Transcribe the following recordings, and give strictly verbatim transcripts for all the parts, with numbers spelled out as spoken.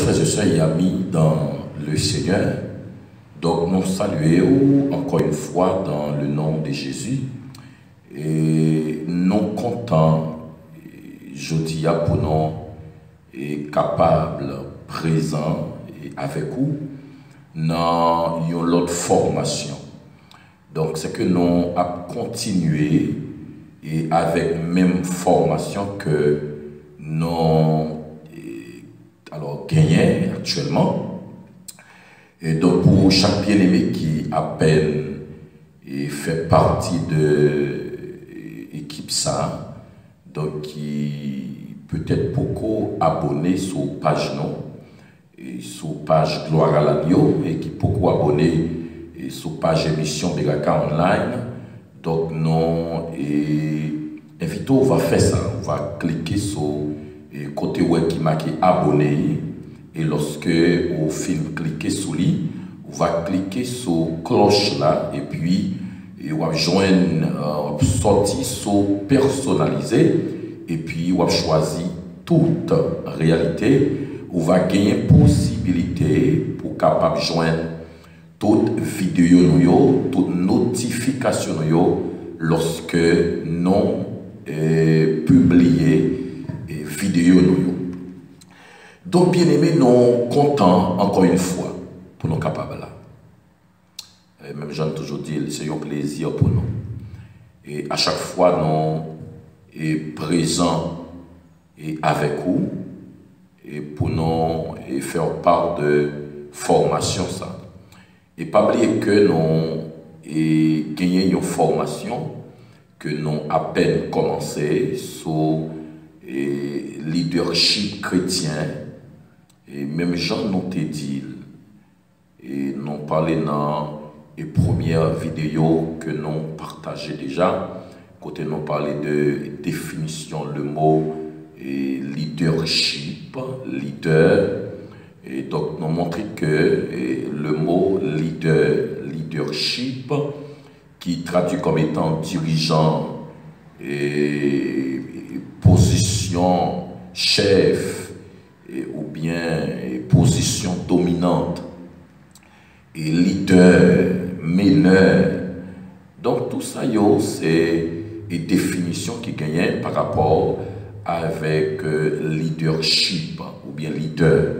frères et sœurs et amis dans le Seigneur, donc nous saluons encore une fois dans le nom de Jésus et nous comptons, je dis à pour nous, et capables, présents et avec vous dans une autre formation. Donc c'est que nous avons continué et avec même formation que nous alors gagné actuellement. Et donc pour chaque bien-aimé qui à peine et fait partie de l'équipe ça, donc qui peut-être beaucoup abonné sur page non et sur page Gloire à l'agneau et qui beaucoup abonné et sur page émission Begaka online. Donc non et invito on va faire ça, on va cliquer sur et côté web qui marqué abonné et lorsque on film cliquer sur lui, on va cliquer sur cloche là et puis et on va joindre euh, sortir sur personnalisé et puis on va choisir toute réalité, on va gagner possibilité pour capable joindre toute vidéo nous, toute notification nous lorsque nous euh, publier et vidéo nous. Donc bien aimé, nous contents encore une fois pour nous capables là. Et même j'aime toujours dire, c'est un plaisir pour nous. Et à chaque fois nous est présents et avec vous et pour nous et faire part de formation ça. Et pas oublier que nous et gagné une formation que nous à peine commencé sur et leadership chrétien et même Jean nous t'a dit et nous parlé dans les premières vidéos que nous partageons déjà côté nous parler de définition le mot et leadership leader et donc nous montrer que le mot leader leadership qui traduit comme étant dirigeant et position chef et, ou bien et position dominante et leader, meneur. Donc tout ça c'est une définition qui gagne par rapport avec euh, leadership ou bien leader.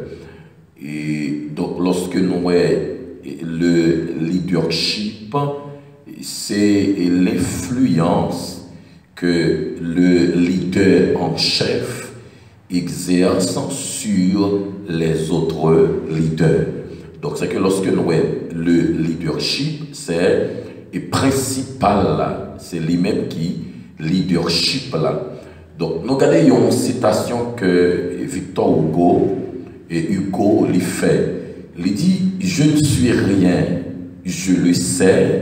Et donc lorsque nous avons le leadership, c'est l'influence que le leader en chef exerce sur les autres leaders. Donc c'est que lorsque nous avons le leadership, c'est le principal là, c'est lui-même qui leadership là. Donc nous regardons une citation que Victor Hugo et Hugo lui fait. Il dit « Je ne suis rien, je le sais,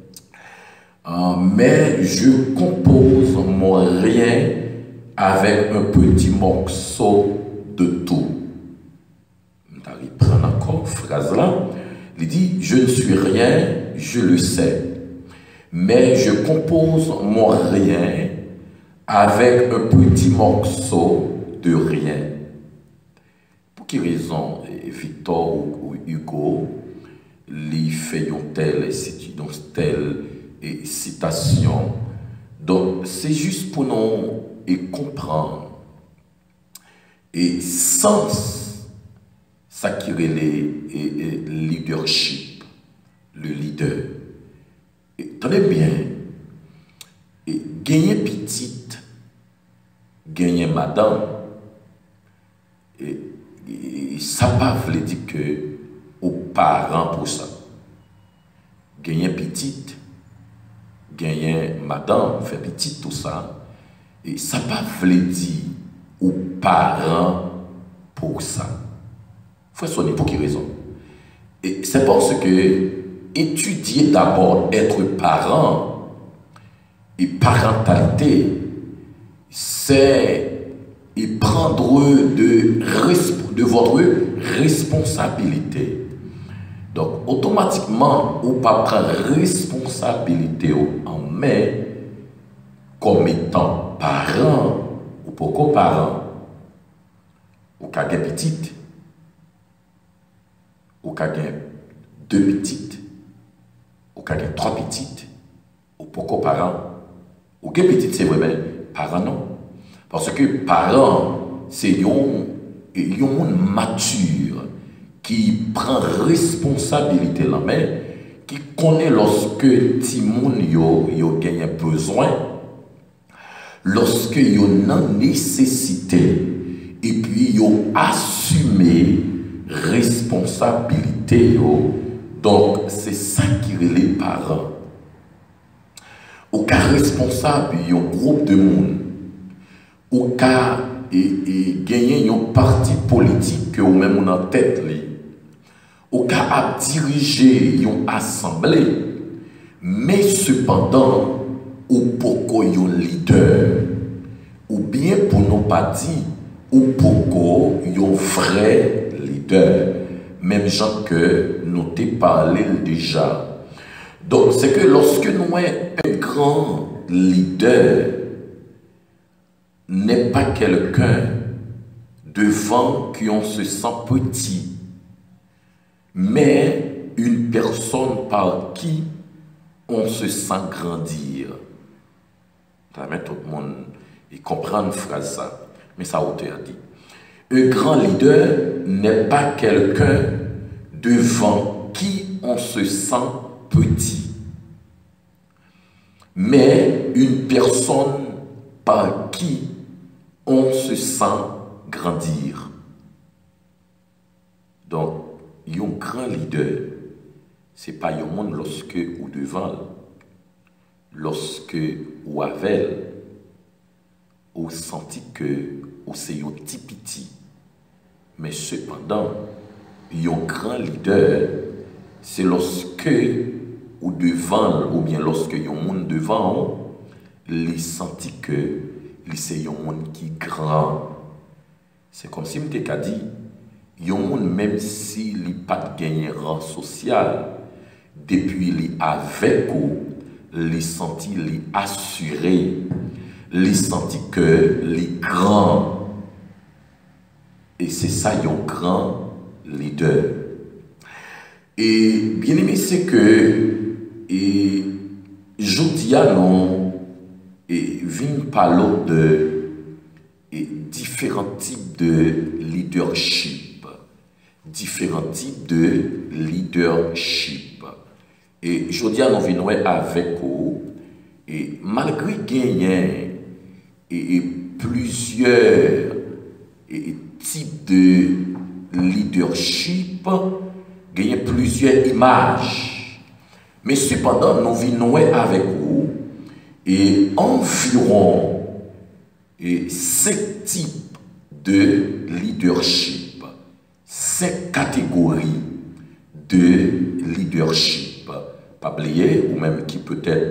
mais je compose mon rien avec un petit morceau de tout. » Il prend encore phrase là. Il dit « Je ne suis rien, je le sais, mais je compose mon rien avec un petit morceau de rien. » Pour quelle raison Victor ou Hugo lui fait une telle, une telle et citation? Donc c'est juste pour nous et comprendre et sens ça qui relève et leadership, le leader. Et tenez bien, et gagner petite, gagner madame, et, et ça pas veut dire que aux parents pour ça. Gagner petite, gagner madame, faire petite tout ça, et ça pas veut dire aux parents pour ça. Faut sonner pour quelle raison? Et c'est parce que étudier d'abord être parent et parentalité, c'est et prendre de, de votre responsabilité. Donc, automatiquement, on pas prendre responsabilité en main comme étant parent ou pourquoi parent ou qu'à petite ou ka gen deux petites, ou ka gen trois petites, ou pourquoi parents, ou gen petites c'est vrai, mais parents non. Parce que parents, c'est un monde mature qui prend responsabilité la main, qui connaît lorsque Timoun yo yo gagne besoin, lorsque yo nan nécessité, et puis yo assumé responsabilité yo. Donc c'est ça qui est les parents. Au cas responsable, un groupe de monde, au cas et, et gagner un parti politique que ou même en tête li, au cas à diriger une assemblée, mais cependant ou pourquoi un leader, ou bien pour ne pas dire ou pourquoi un vrai leader, même gens que nous t'ai parlé déjà. Donc c'est que lorsque nous avons un grand leader, n'est pas quelqu'un devant qui on se sent petit, mais une personne par qui on se sent grandir. Tout le monde comprend une phrase ça, mais ça auteur dit. Un grand leader n'est pas quelqu'un devant qui on se sent petit, mais une personne par qui on se sent grandir. Donc, un grand leader, ce n'est pas un monde lorsque ou devant, lorsque ou avec, ou senti que ou c'est un petit petit. Mais cependant, un grand leader, c'est lorsque ou devant, ou bien lorsque un monde devant, il senti que c'est un monde qui est grand. C'est comme si je t'ai dit, un monde, même s'il n'a pas de gagné rang social, depuis il est avec vous, il senti, il est assuré, il senti que il est grand. Et c'est ça, un grand leader. Et bien aimé, c'est que, et je dis à nous, et vient parler de et différents types de leadership, différents types de leadership. Et je dis à nous venons avec vous, et malgré gagner et, et plusieurs et, types de leadership, gagner plusieurs images, mais cependant nous venons avec vous et environ et cinq types de leadership, cinq catégories de leadership. Pas oublier, ou même qui peut-être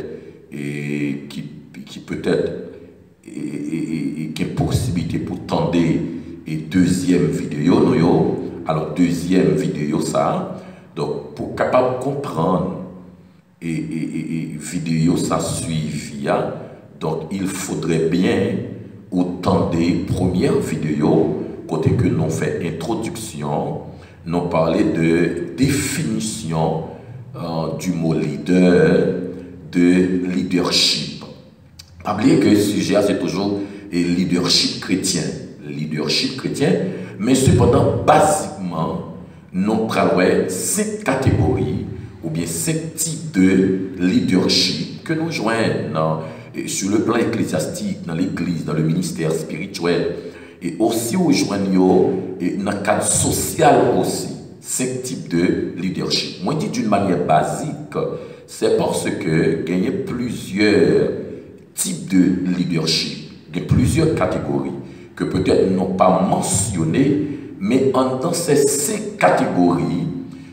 et qui, qui peut-être et, et, et qui a possibilité pour tendre et deuxième vidéo, nous yo, alors deuxième vidéo ça, donc pour capable comprendre et, et, et, et vidéo ça suivi, donc il faudrait bien autant des premières vidéos, côté que nous fait introduction, nous parler de définition euh, du mot leader, de leadership. N'oubliez que le sujet c'est toujours le leadership chrétien, leadership chrétien, mais cependant basiquement nous travaillons cinq catégories ou bien cinq types de leadership que nous joignons sur le plan ecclésiastique, dans l'église, dans le ministère spirituel, et aussi au joignons et dans le cadre social aussi, cinq types de leadership. Moi, je dis d'une manière basique, c'est parce que il y a plusieurs types de leadership, il y a plusieurs catégories que peut-être n'ont pas mentionnées, mais en dans ces cinq catégories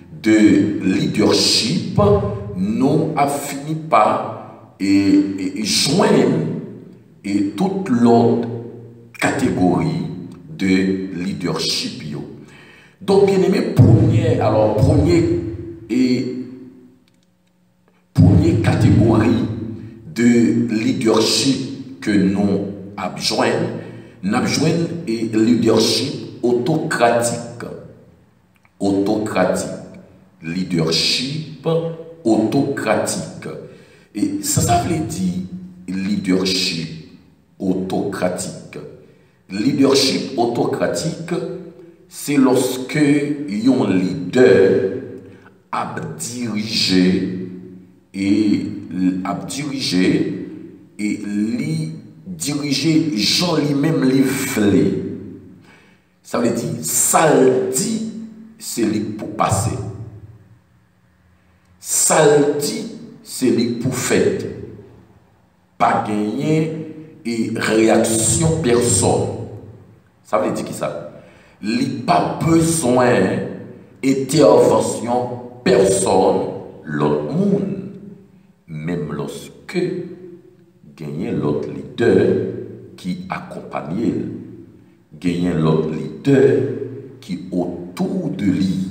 de leadership, nous avons fini par et, et joindre et toute l'autre catégorie de leadership. Donc, bien aimé, premier, alors, premier et première catégorie de leadership que nous avons joint, nous avons joint et leadership autocratique. Autocratique. leadership autocratique. Et ça, ça veut dire leadership autocratique. Leadership autocratique, c'est lorsque un leader a dirigé et a dirigé et li diriger Jean lui-même les vle. Ça veut dire ça le dit c'est lui pour passer. Ça le dit c'est lui pour faire. Pas gagner et réaction personne. Ça veut dire qui ça? Il pas besoin intervention personne l'autre monde. Même lorsque gagner l'autre leader qui accompagne, gagner l'autre leader qui autour de lui.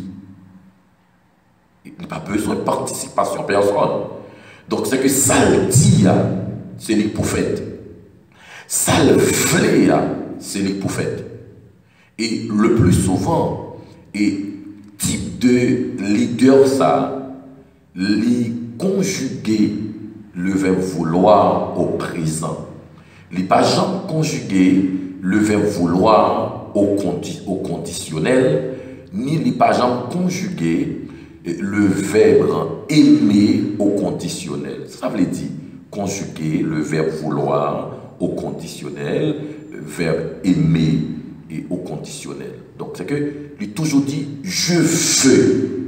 Il n'a pas besoin de participation personne. Donc c'est que ça le dit, c'est les prophètes. Ça le fait, c'est les prophètes. Et le plus souvent, et type de leader ça, les conjuguer le verbe vouloir au présent. Il n'est pas jamais conjugué le verbe vouloir au, condi au conditionnel, ni il n'est pas jamais conjugué le verbe aimer au conditionnel. Ça veut dire conjuguer le verbe vouloir au conditionnel, le verbe aimer et au conditionnel. Donc c'est que il toujours dit je veux.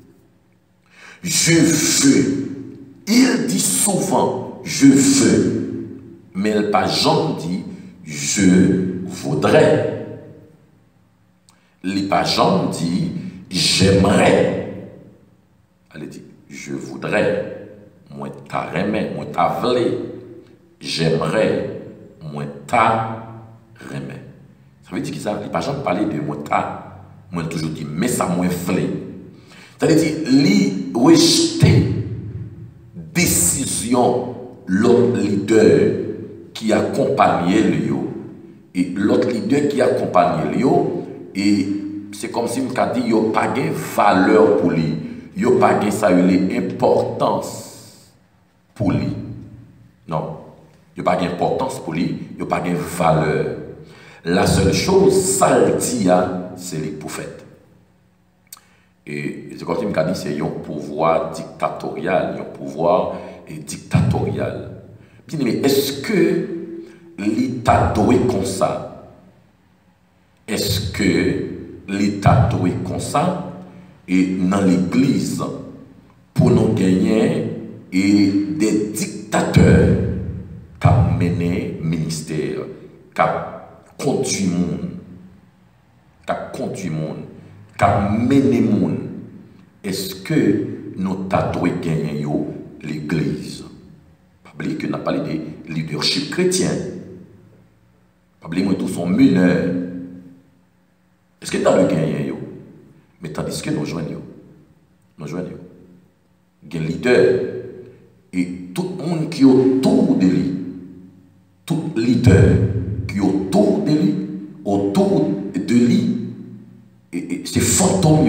Je veux. Il dit souvent je veux, mais il n'a pas jamais dit je voudrais. Il n'a pas jamais dit j'aimerais. Elle dit je voudrais, moi ta remè, moi ta vle, j'aimerais, moi ta remè. Ça veut dire que ça, il n'a pas jamais parlé de moi ta, moi toujours dit mais ça moi vle. Ça veut dire li rejeter décision l'autre leader qui accompagnait lui et l'autre leader qui accompagnait lui et c'est comme si on a dit il n'y a pas de valeur pour lui, il n'y a pas de ça importance pour lui. Non, il n'y a pas d'importance pour lui, il n'y a pas de valeur. La seule chose, ça le dit, c'est les prophètes. Et c'est comme si on a dit c'est un pouvoir dictatorial, un pouvoir dictatorial. Bien, mais est-ce que l'État doit comme ça? Est-ce que l'État doit comme ça? Et dans l'Église, pour nous gagner et des dictateurs qui ont mené le ministère, qui ont conduit le monde, qui ont conduit le monde, qui ont mené le monde, est-ce que nous devons gagner l'Église? Pas oublier que nous avons parlé de leadership chrétien. Pas oublier que tous sont meneurs. Est-ce que nous devons gagner? Mais tandis que nous joignons, nous joignons, il y a un leader et tout le monde qui est autour de lui, tout leader qui est autour de lui, autour de lui, c'est fantôme.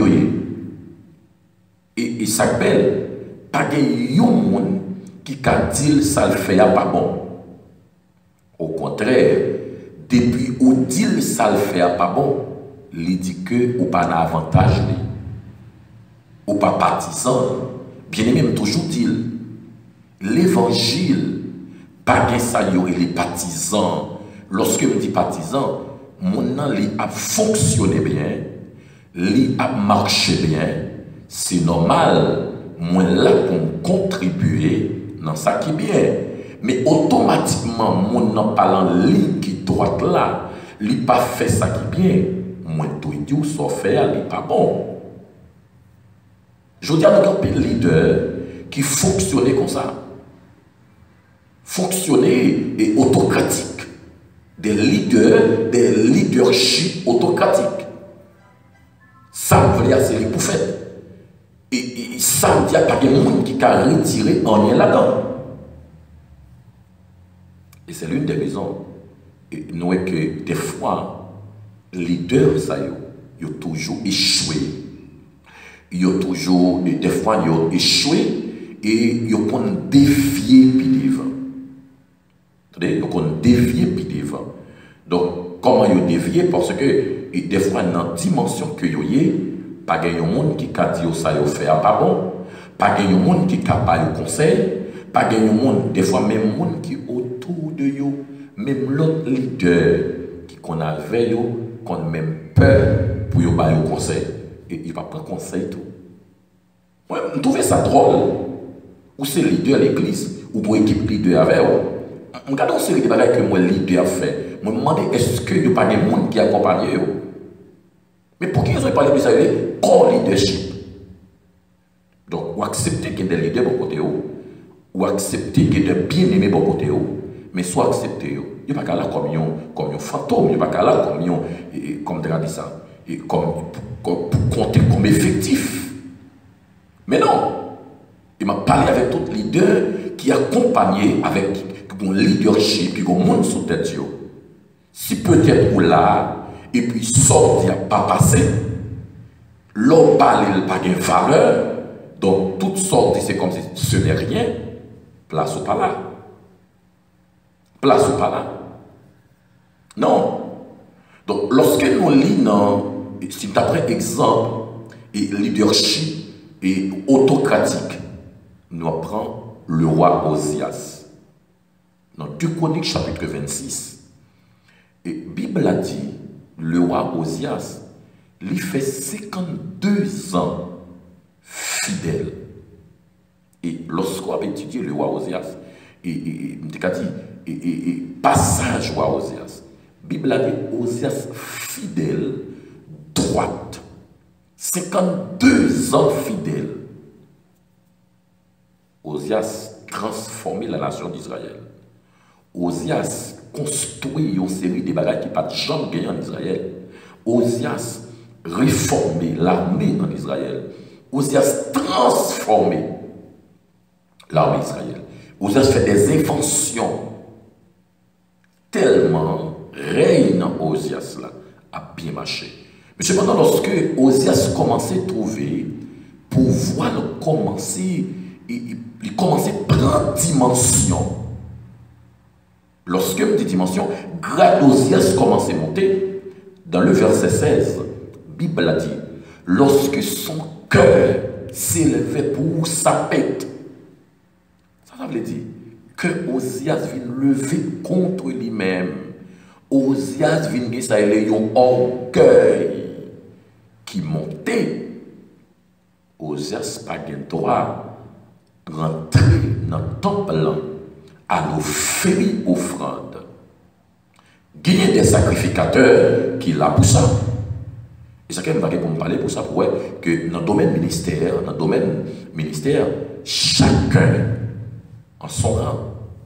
Et, et ça s'appelle pas de monde qui a dit ça le fait pas bon. Au contraire, depuis où dit ça le fait pas bon, il dit que ou pas d'avantage, ou pas partisan. Bien même toujours dit l'évangile, pas que ça y aurait les partisans. Lorsque je dis partisans, mon nom a fonctionné bien, il a marché bien. C'est normal, moi là pour contribuer dans ça qui est bien. Mais automatiquement, mon nom parlant ligne qui droite là, il n'a pas fait ça qui est bien. Moi tout dit ou ça faire, il n'est pas bon. Je dis à nos leaders qui fonctionnaient comme ça. Fonctionner et autocratique. Des leaders, des leadership autocratiques. Ça veut dire c'est les prophètes. Et, et ça veut dire qu'il n'y a pas de monde qui a retiré en rien là-dedans. Et c'est l'une des raisons. Et nous voyons que des fois, les leaders, ça y est, ils ont toujours échoué. ils ont toujours, des fois, ils ont échoué et ils ont dévié puis devant. Ils ont dévié puis devant. Donc, comment ils ont dévié? Parce que des fois, dans la dimension que vous avez, pas de monde qui a dit ça, vous fait pas bon, pas de monde qui a pas de conseil, pas de monde, des fois, même monde qui autour de vous, même l'autre leader qui qu'on avait, qu'on a même peur pour vous donner un conseil. Et il va prendre conseil tout. Moi, je trouve ça drôle. Ou c'est leader de l'église, ou pour équipe leader avec vous. Regardez aussi les bagages que moi leader fait. Je me demande est-ce qu'il n'y a pas de monde qui accompagne vous. Mais pour qui ils ont parlé de ça, co-leadership. Donc, vous acceptez qu'il y ait des leaders pour côté vous, ou acceptez qu'il y ait des bien-aimés pour côté vous, mais soit acceptez vous. Il n'y a pas qu'à là comme un fantôme, il n'y a pas qu'à là comme un, comme on dit ça, comme, pour compter comme effectif. Mais non, il m'a parlé avec tout leader qui accompagné avec un leadership, qui a un monde sous tête. Si peut-être ou là, et puis sort, il n'y a pas passé, l'homme parle, il n'a pas de valeur, donc toutes sortes, c'est comme si ce n'est rien, place ou pas là. Place ou pas là. Non. Donc, lorsque nous lisons, si tu as exemple, et leadership et autocratique, nous apprenons le roi Osias. Dans deux Chroniques chapitre vingt-six, et Bible a dit, le roi Osias, il fait cinquante-deux ans fidèle. Et lorsqu'on a étudié le roi Osias, et, et, et, et, et, et passage roi Osias, Bible a dit Osias fidèle, droite, cinquante-deux ans fidèle. Osias transformé la nation d'Israël. Osias construit une série de bagages qui n'ont pas jamais gagné en Israël. Osias réformé l'armée en Israël. Osias transformé l'armée d'Israël. Osias fait des inventions tellement règne Osias là a bien marché. Mais cependant, lorsque Osias commençait à trouver, pouvoir commencer, il, il commençait à prendre dimension. Lorsque je dis dimension, grâce Osias commençait à monter, dans le verset seize, la Bible a dit, lorsque son cœur s'élevait pour sa pète, ça veut dire que Osias vient lever contre lui-même. Osias vient dire ça, il y a un orgueil qui montait. Osias n'a pas le droit de rentrer dans le temple à l'offrir offrande. Il y a des sacrificateurs qui l'ont pour ça. Et ça, quelqu'un va pour me parler pour ça, pour que dans le domaine ministère, dans le domaine ministère, chacun en son rang.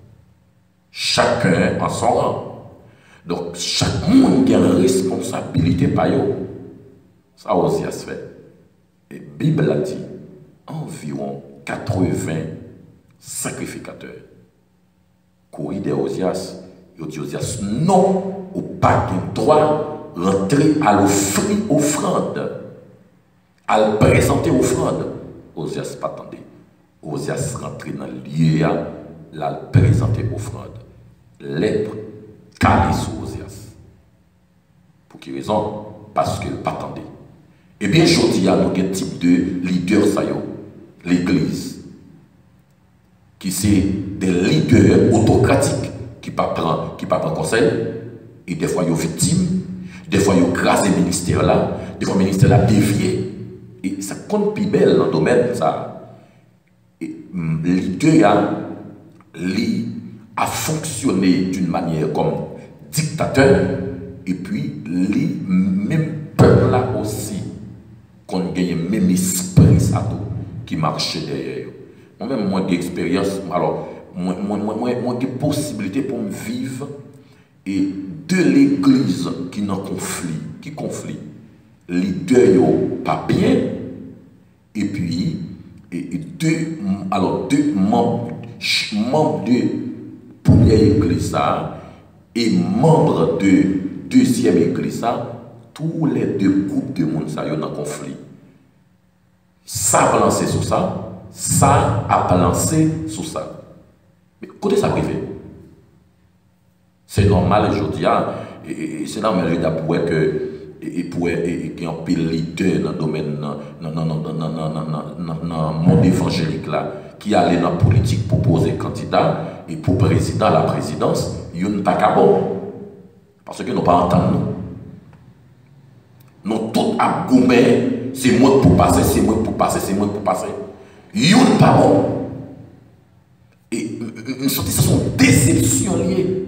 Chacun en son rang. Donc, chaque monde a une responsabilité par eux. Ça, Osias fait. Et la Bible a dit environ quatre-vingts sacrificateurs. Courir des Osias, il dit Osias, non, ou pas de droit rentrer à l'offrir offrande, à le présenter offrande. Osias pas attendez. Osias rentrer dans le lieu, là, le présenter offrande. Lèpre, calé sur Osias. Pour quelle raison? Parce qu'il pas attendait. Eh bien, aujourd'hui, il y a un type de leader, ça y est, l'église, qui c'est des leaders autocratiques qui ne prennent qui pas conseil, et des fois, ils sont victimes, des fois, ils ont grâce au ministère là, des fois, le ministère a dévié, et ça compte plus belle dans le domaine, ça. Et le leader a, a fonctionné d'une manière comme dictateur, et puis, les même peuple là aussi, qu'on gagne même esprit ça tout, qui marchait derrière. Moi-même, moi, j'ai expérience, alors, moi, moi, moi, moi, moi, j'ai possibilité pour me vivre et de l'église qui n'a conflit, qui conflit. Les deux pas bien, et puis, et, et deux, alors, deux membres, membres de première église et membres de deuxième église, tous les deux groupes de monde ça y en conflit. ça a lancé sur ça, ça a lancé sur ça. Mais côté ça privé, c'est normal aujourd'hui, et c'est normal pour que et pour qu'il y ait un pile leader dans le domaine, dans le monde évangélique là, qui allait dans la politique pour poser candidat et pour président la présidence, il n'y a pas qu'à bon. Parce que nous ne pas entendre nous. Nous tous à gommer, c'est moi pour passer, c'est moi pour passer, c'est moi pour passer. Il n'y a pas bon. Et nous sommes sont déception liée.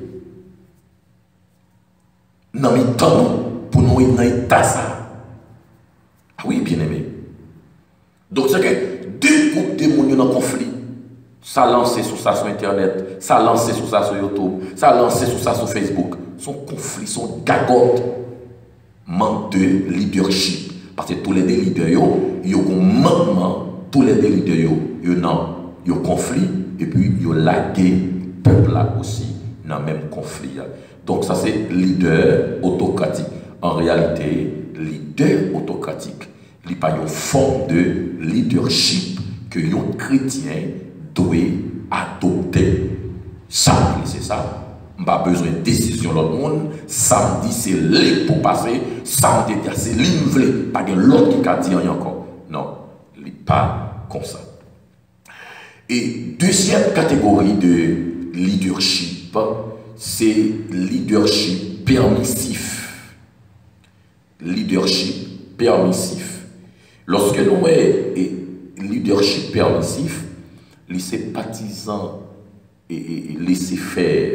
Dans mes temps, pour nous dans l'état ça. Ah oui, bien aimé. Donc c'est que deux groupes de monde dans conflit. Ça lancé sur ça sur internet, ça lancé sur ça sur YouTube, ça lancé sur ça sur Facebook. Son conflit, son gagote, manque de leadership. Parce que tous les deux leaders, ils ont un manquement, tous les deux leaders, ils ont un conflit, et puis ils ont lagué le peuple là aussi dans le même conflit. Donc ça c'est leader autocratique. En réalité, leader autocratique, il n'y a pas une forme de leadership que les chrétiens doivent adopter. Samedi, c'est ça. On n'a pas besoin de décision de l'autre monde. Samedi, c'est lui pour passer. Samedi, c'est lui qui veut. Pas de l'autre qui a dit encore. Non, il n'est pas comme ça. Et deuxième catégorie de leadership, c'est leadership permissif. Leadership permissif. Lorsque nous avons leadership permissif, les sympathisants et laisser faire.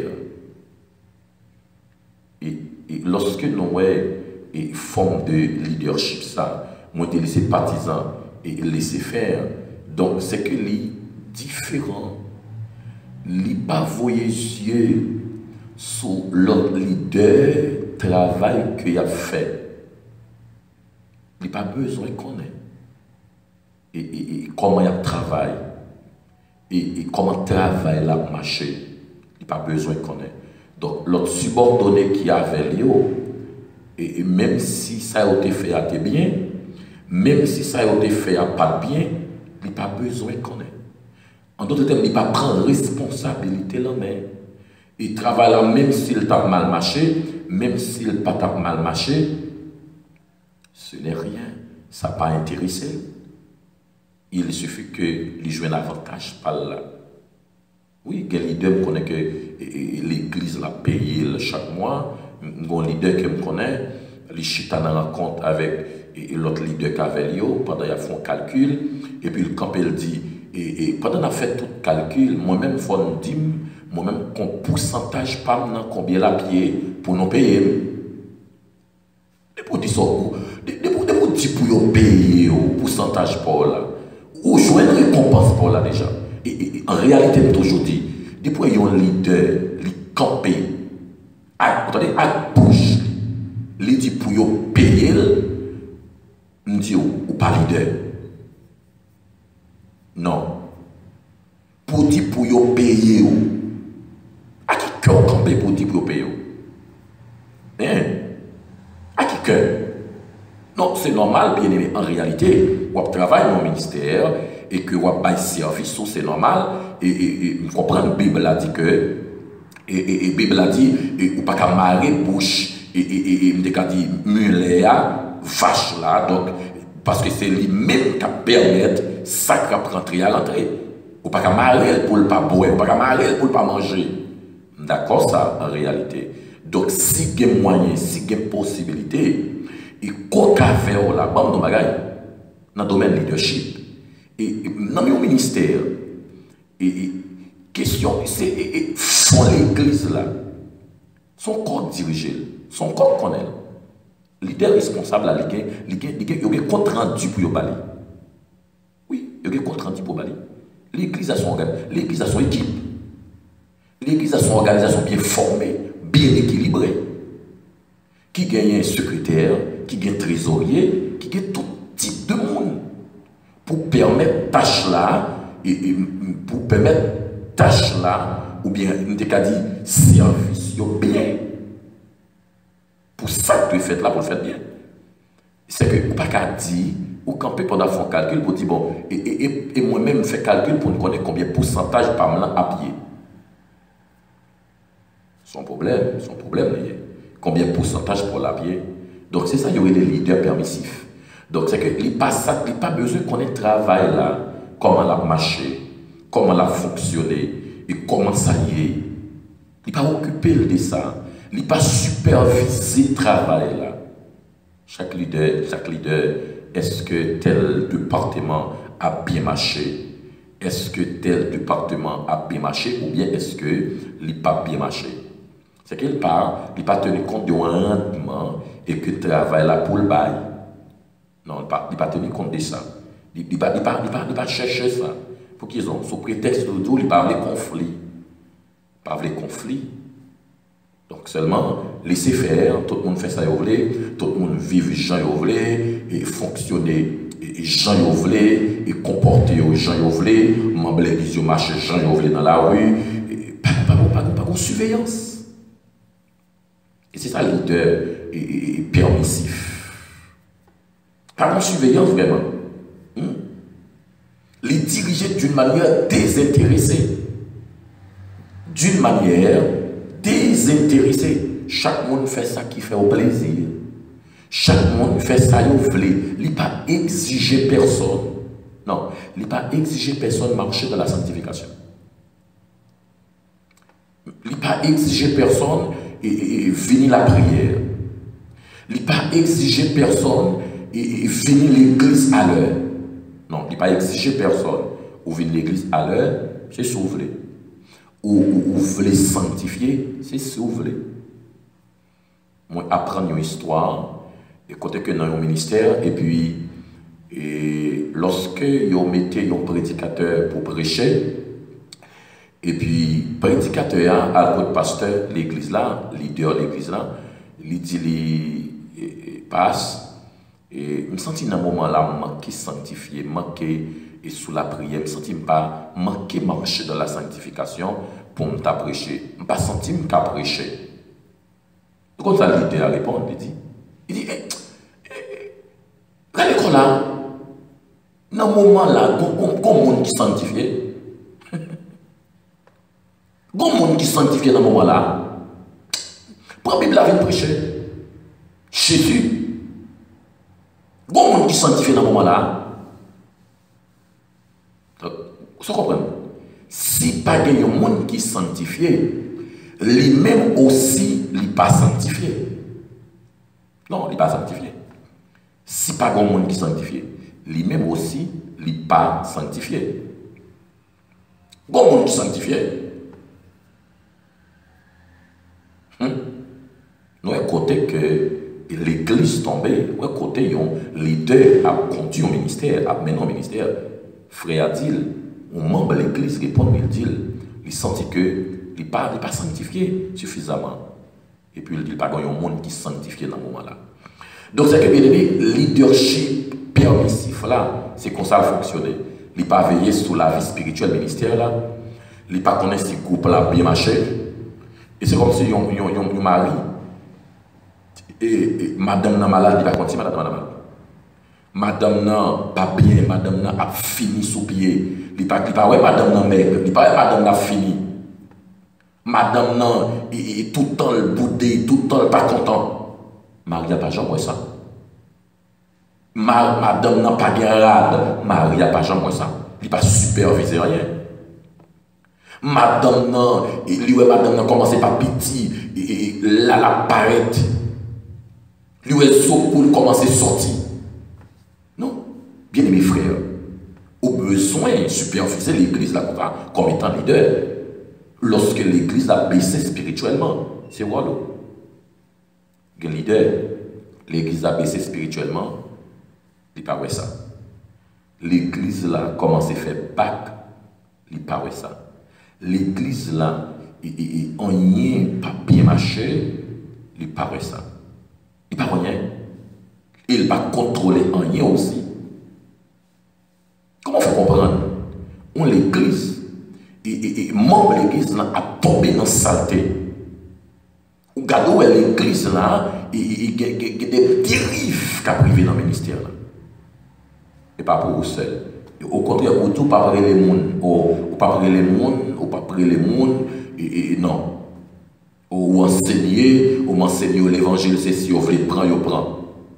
Et, et lorsque nous avons une forme de leadership, ça, moi, les sympathisants et laisser faire, donc c'est que les différents, les pas voyager sur l'autre leader, travail qu'il a fait. Il n'y a pas besoin qu'on ait. Et, et, et comment il travaille. Et, et comment travail la marché. Il n'y a pas besoin qu'on ait. Donc, l'autre subordonné qui avait lui, et, et même si ça a été fait à tes bien, même si ça a été fait à pas bien, il n'y a pas besoin qu'on ait. En d'autres termes, il n'y a pas prendre responsabilité là, mais il travaille là, même s'il t'a mal marché, même s'il pas t'a mal marché. Ce n'est rien, ça n'a pas intéressé. Il suffit que les joue un avantage par là. Oui, il y a un leader qui connaît que l'église l'a payé chaque mois. Il y a un leader qui me connaît, les chita dans la compte avec l'autre leader qui avait lui, pendant qu'il a fait un calcul, et puis quand il dit, et, et pendant qu'il a fait tout le calcul, moi-même, il faut me dire, moi-même, qu'on pourcentage pas combien la pied pour nous payer. Et pour dire ça, pour payer au pourcentage pour là, ou jouer une récompense pour là déjà. Et, et, et en réalité, toujours dit, depuis qu'il y a un leader, il campe, attendez, à bouche, il dit pour payer, il dit ou pas leader. Non. Pour dire pour payer, à qui cœur camper pour dire pour payer? Hein? À qui cœur? Non, c'est normal, bien aimé. En réalité, on travaille dans le ministère et que on a un service, c'est normal. Et, et, et vous comprenez, la Bible a dit que, et, et, et Bible a dit, et, ou pas qu'à marrer bouche, et, et, et, et, et dit, mulet, vache là, donc, parce que c'est lui-même qui permet ça qui rentrer à l'entrée. Ou pas qu'à marrer pour ne pas boire, ou pas qu'à marrer pour ne pas manger. D'accord, ça, en réalité. Donc, si il y a moyen, si il y a possibilité, et qu'on a fait la bande de bagaille dans le domaine leadership et dans le ministère et, et question c'est font l'église là son corps dirigé son corps connaît leader responsable là il y a un compte rendu pour bali oui il y a un compte rendu pour bali l'église a son l'église a son équipe l'église a son organisation bien formée bien équilibrée qui gagne un secrétaire, qui gagne un trésorier, qui gagne tout type de monde pour permettre tâche là et, et pour permettre tâche là ou bien on dit service bien pour ça que tu fais là pour le faire bien. C'est que ou pas qu'à dire ou pour camper pendant faire un calcul pour dire bon, et, et, et moi-même fais calcul pour nous connaître combien de pourcentage par mois à pied. Son problème, son problème, combien de pourcentage pour la pied. Donc c'est ça, il y aurait les leaders permissifs. Donc c'est que il n'y a pas ça, il n'y a pas besoin qu'on ait travail là, comment la marché, comment la fonctionner et comment ça y est. Il n'est pas occupé de ça. Il n'est pas supervisé le travail là. Chaque leader, chaque leader, est-ce que tel département a bien marché? Est-ce que tel département a bien marché ou bien est-ce que il n'a pas bien marché? C'est qu'il part, il n'a pas tenu compte de rendement et que le travail là pour le bail. Non, il n'a pas, pas tenu compte de ça. Il n'a pas, pas, pas, pas cherché ça. Pour qu'ils ont, sous prétexte de tout, il parle de conflit. Il parle de conflit. Donc seulement, laisser faire, tout le monde fait ça, il voulait, tout le monde vit Jean, il voulait, et fonctionner, et Jean, il voulait, et comporter Jean, il voulait, membre de l'église, marcher Jean, il voulait dans la rue, et pas, pas, pas, pas, pas de surveillance. Et c'est ça le leader et, et, et permissif. Pas de surveillance vraiment. Hmm? Les diriger d'une manière désintéressée. D'une manière désintéressée. Chaque monde fait ça qui fait au plaisir. Chaque monde fait ça qu'il veut. Il n'a pas exigé personne. Non, il n'a pas exigé personne de marcher dans la sanctification. Il n'a pas exigé personne et, et, et venir la prière. Il n'a pas exigé personne et, et venir l'église à l'heure. Non, il n'a pas exigé personne ou venir l'église à l'heure, c'est ce que vous voulez. Ou, ou, ou vous voulez sanctifier, c'est ce que vous voulez. Moi, apprendre une histoire, et côté que dans un ministère, et puis, et lorsque vous mettez un prédicateur pour prêcher, et puis, prédicateur, à le pasteur, l'église là, leader de l'église là, il dit, il passe, et je me sens dans un moment là, manqué sanctifié, manqué et sous la prière, je me sens pas manqué marcher dans la sanctification pour me prêcher. Je ne me pas senti me prêcher. Quand ça l'idée à répondre, il dit, il dit, eh, eh, regardez là, dans ce moment là, il y a un monde qui est sanctifié. Il y a un monde qui est sanctifié dans ce moment là. Pour la Bible, la vie prêcher. Jésus. Il y a un monde qui est sanctifié dans ce moment là. Vous comprenez? Si pas de monde qui est sanctifié, lui-même aussi, il n'est pas sanctifié. Non, il n'est pas sanctifié. Si pas de monde qui est sanctifié, lui-même aussi, il n'est pas sanctifié. Il y a un monde qui est sanctifié. Hum? Nous, à côté que l'église tombée, nous, à côté, les deux ont conduit au ministère, ont mené au ministère. Frère Adil, un membre de l'église répond, il dit, il sentit que il n'est pas, pas sanctifié suffisamment. Et puis il dit, il n'y a pas un monde qui est sanctifié dans ce moment-là. Donc c'est que bien aimé, leadership permissif là, c'est comme ça fonctionner. Il n'est pas veillé sur la vie spirituelle ministère là, il n'est pas connaître si couple là bien marché. Et c'est comme si un mari, et, et madame n'a malade, il va continuer madame n'a malade. Madame n'a pas bien, madame n'a a fini sous pied. Il n'est pas ouais, madame n'a maigre, il n'est pas madame n'a fini. Madame n'a est tout le temps le boudé, tout le temps pas content. Marie n'a pas jamais ça. Ma, madame n'a pas bien rade, Marie n'a pas jamais ça. Il n'est pas supervisé rien. Madame n'a, lui ouais, madame n'a commencé par petit, et là la paraître. Lui ouais, Sokoul commence à sortir. Bien aimés frères, au besoin de superviser l'église là comme étant leader, lorsque l'église a baissé spirituellement, c'est voilà. Le leader, l'église a baissé spirituellement, il pas ouais ça. L'église là commence à faire bac, il pas ouais ça. L'église là, il en y pas bien marché, il pas ouais ça. Il pas rien. Il va contrôler en rien aussi. Comment faut comprendre? On l'église, et, et, et membre de l'église là a tombé dans la saleté. Ou gado l'église là, il y a des dérives qui a privé dans le ministère là. et pas pour vous seul. Au contraire, vous tout pas parler les monde, ou pas parler les monde, ou pas parler les monde, et, et non. Ou enseigner, ou m'enseigner l'évangile, c'est si vous voulez prendre, vous prenez.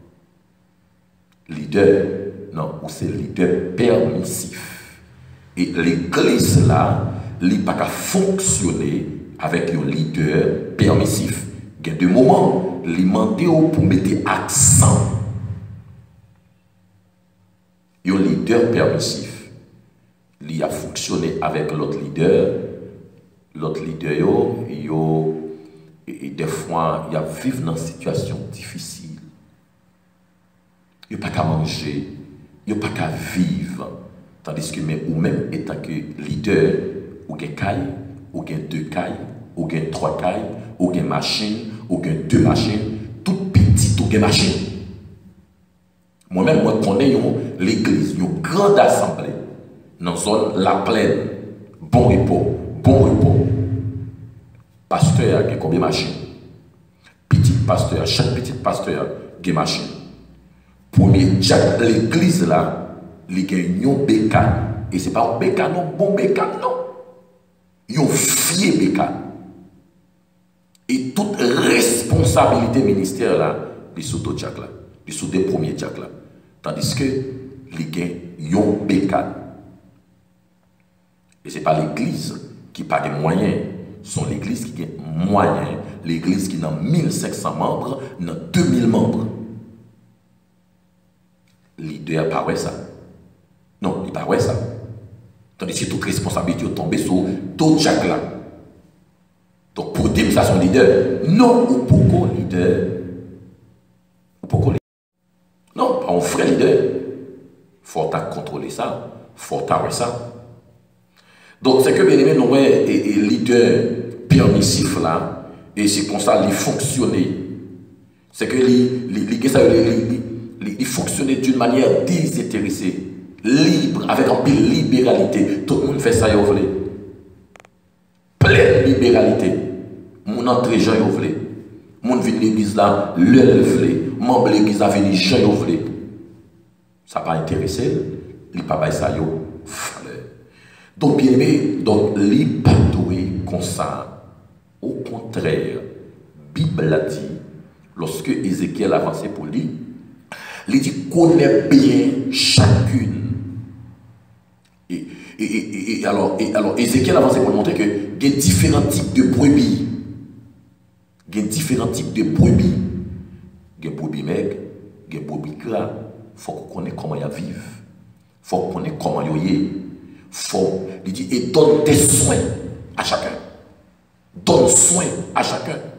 Leader, non, ou c'est leader permissif. Et l'église là, il n'a pas qu'à fonctionner avec un leader permissif. Il y a des moments, il demande pour mettre accent. Un leader permissif, il a fonctionné avec l'autre leader. L'autre leader, yo, yo, et des fois, il a vivre dans une situation difficile. Il n'y a pas qu'à manger, il n'y a pas qu'à vivre. Tandis que même, ou même étant que leader, ou gen caille, ou gen deux cailles, ou gen trois cailles, ou gen machine, ou gen deux machines, tout petit ou gen machine. Moi-même, moi, je connais l'église, une grande assemblée, dans la zone La Plaine, bon repos, bon repos. Pasteur a combien de machines? Petit pasteur, chaque petit pasteur a une machine. Premier jack, l'église là, il y a une bécane. Et ce n'est pas un bécane, non, bon bécane, non. Il y a un fier bécane. Et toute responsabilité ministère là, il est sous d'autres jack là. Il est sous des premiers jack là. Tandis que il y a un bécane. Et ce n'est pas l'église qui n'a pas de moyens. C'est l'église qui a des moyens. L'église qui a mille cinq cents membres, n'a deux mille membres. Leader n'a pas ça. Non, il n'a pas ça. Tandis que toute responsabilité est tombée sur d'autres Jacques là. Donc pour dire ça, son leader. Non, ou pourquoi leader? Ou pourquoi leader? Non, pas un frère leader. Il faut contrôler ça. Il faut avoir ça. Donc c'est que bien aimé, nous et, et leader permissif là, et c'est comme ça qu'il fonctionnait. C'est que il fonctionnait d'une manière désintéressée, libre, avec un peu de libéralité. Tout le monde fait ça, il veut. Pleine libéralité. Mon entrée, Jean, il veut. Mon vient de l'église là, le veut. Membre de l'église a venu, Jean, il veut. Ça n'a pas intéressé, il n'a pas fait ça, il veut. Donc, bien aimé, donc, les patouilles comme ça, au contraire, Bible a dit, lorsque Ézéchiel avançait pour lui, il dit connaît bien chacune. Et, et, et, et, alors, et alors, Ézéchiel avançait pour montrer que il y a différents types de brebis. Il y a différents types de brebis. Il y a brebis maigres, il y a brebis gras. Il faut qu'on connaisse comment ils vivent. Il faut qu'on connaisse comment ils vivent. Faut, il dit, et donne des soins à chacun. Donne soin à chacun. Il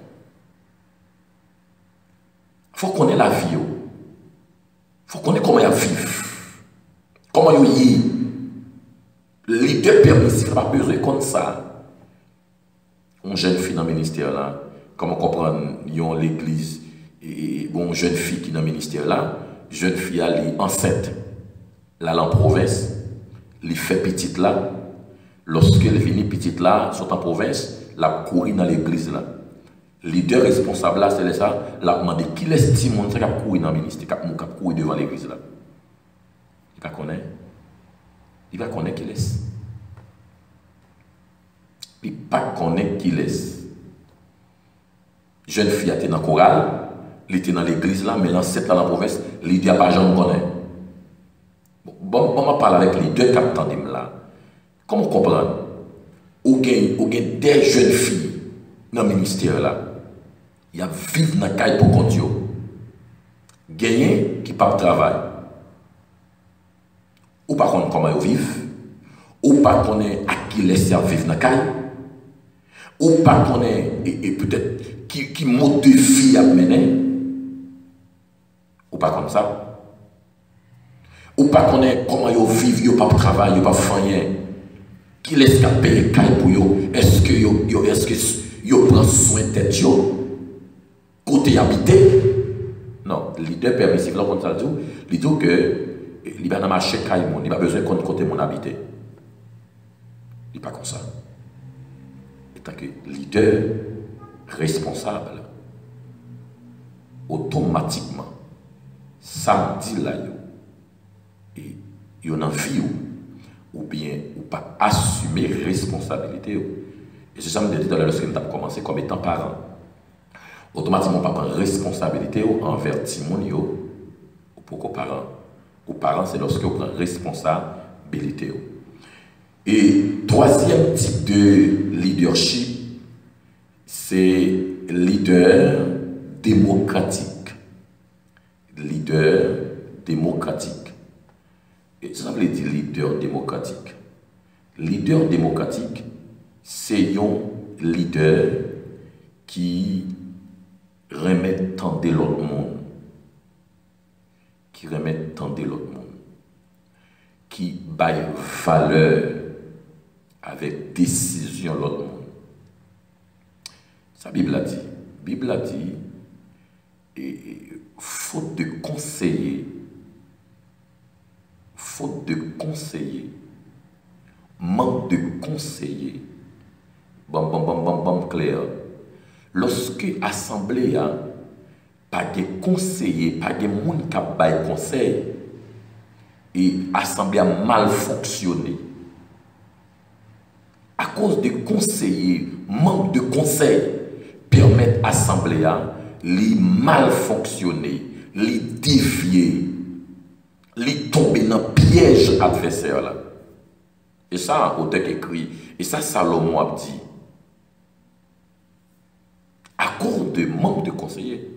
faut qu'on ait la vie. Il faut qu'on ait comment il vivent. Comment il vivent. Les deux permissifs, pas besoin comme ça. Une jeune fille dans le ministère là, comment comprendre, l'église, et bon, jeune fille qui est dans le ministère là, jeune fille elle est enceinte, là, en province. Il fait petite là, lorsqu'elle vient petite là, sont en province, la courir dans l'église là. Les deux responsables là, c'est ça, la demandé qui l'estime qui a courir dans le ministère, qui a courir devant l'église là. Il va connaître. Il va connaître qui laisse. Il va connaître qui laisse. Jeune fille était dans le choral, elle était dans l'église là, mais l'ancêtre là dans la province, il dit à pas jamais connaître. Bon, on va parler avec les deux capteurs là. Comment comprendre? Ou bien des jeunes filles dans le ministère là. Il y a vivre dans le caille pour compte. Gagner qui pas travail. Ou pas connaître comment ils vivent. Ou pas connaître à qui laisser vivre dans le caille. Ou pas connaître et, et peut-être qui, qui mode de vie à mener. Ou pas comme ça. Ou pas connaître comment ils vivent, ils n'ont pas de travail, ils n'ont pas de rien. Qui laisse payer caille pour eux? Est-ce que ils est-ce que ils prennent soin de tête côté habité? Non, leader permissif là comme ça dit, il dit que il va dans marché caille mon, il pas besoin de côté mon habité. Il pas comme ça. Étant que leader responsable automatiquement samedi là yo, et il y a une vie ou bien ou pas assumer responsabilité. Et c'est ça que je me disais tout à l'heure lorsque nous avons commencé comme étant parents. Automatiquement, pas prendre responsabilité envers Timon pour les parents. Aux parents, c'est lorsque vous prenez responsabilité. Et troisième type de leadership, c'est leader démocratique. Leader démocratique. Et ça veut dire leader démocratique. Leader démocratique, c'est un leader qui remet tant de l'autre monde. Qui remet tant de l'autre monde. Qui baille valeur avec décision l'autre monde. Ça, Bible a dit. Bible a dit, et, et, faute de conseiller, faute de conseiller, manque de conseiller, bam bam bam bam bam clair. Lorsque l'assemblée a pas de conseiller, pas de monde qui a bail conseil, et l'assemblée a mal fonctionné. À cause de conseillers, manque de conseils, permettent à l'assemblée à mal fonctionner, les dévier, les tomber dans le piège adversaire là. Et ça, auteur écrit, et ça, Salomon a dit. À cause de manque de conseillers.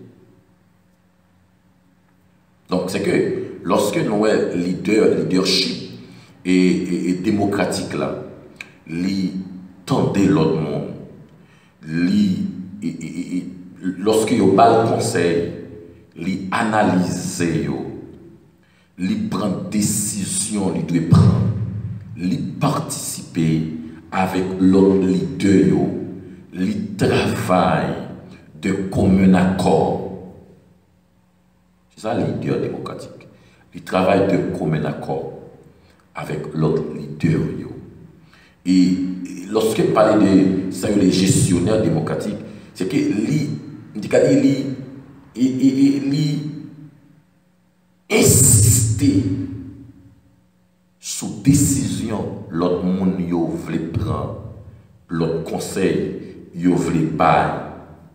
Donc, c'est que lorsque nous avons leader, leadership et, et, et démocratique là, li tendez l'autre monde, li, et, et, et, lorsque vous avez le conseil, li analyser yo, li prendre décision, li doit prendre, li participer avec l'autre leader yo, li travail de commun accord. C'est ça le leader démocratique. Il travaille de commun accord avec l'autre leader yo. Et lorsque je parle de ça, les gestionnaires démocratiques, c'est que li, li, li, insister sous décision l'autre monde yo vle prendre, l'autre conseil yo vle bail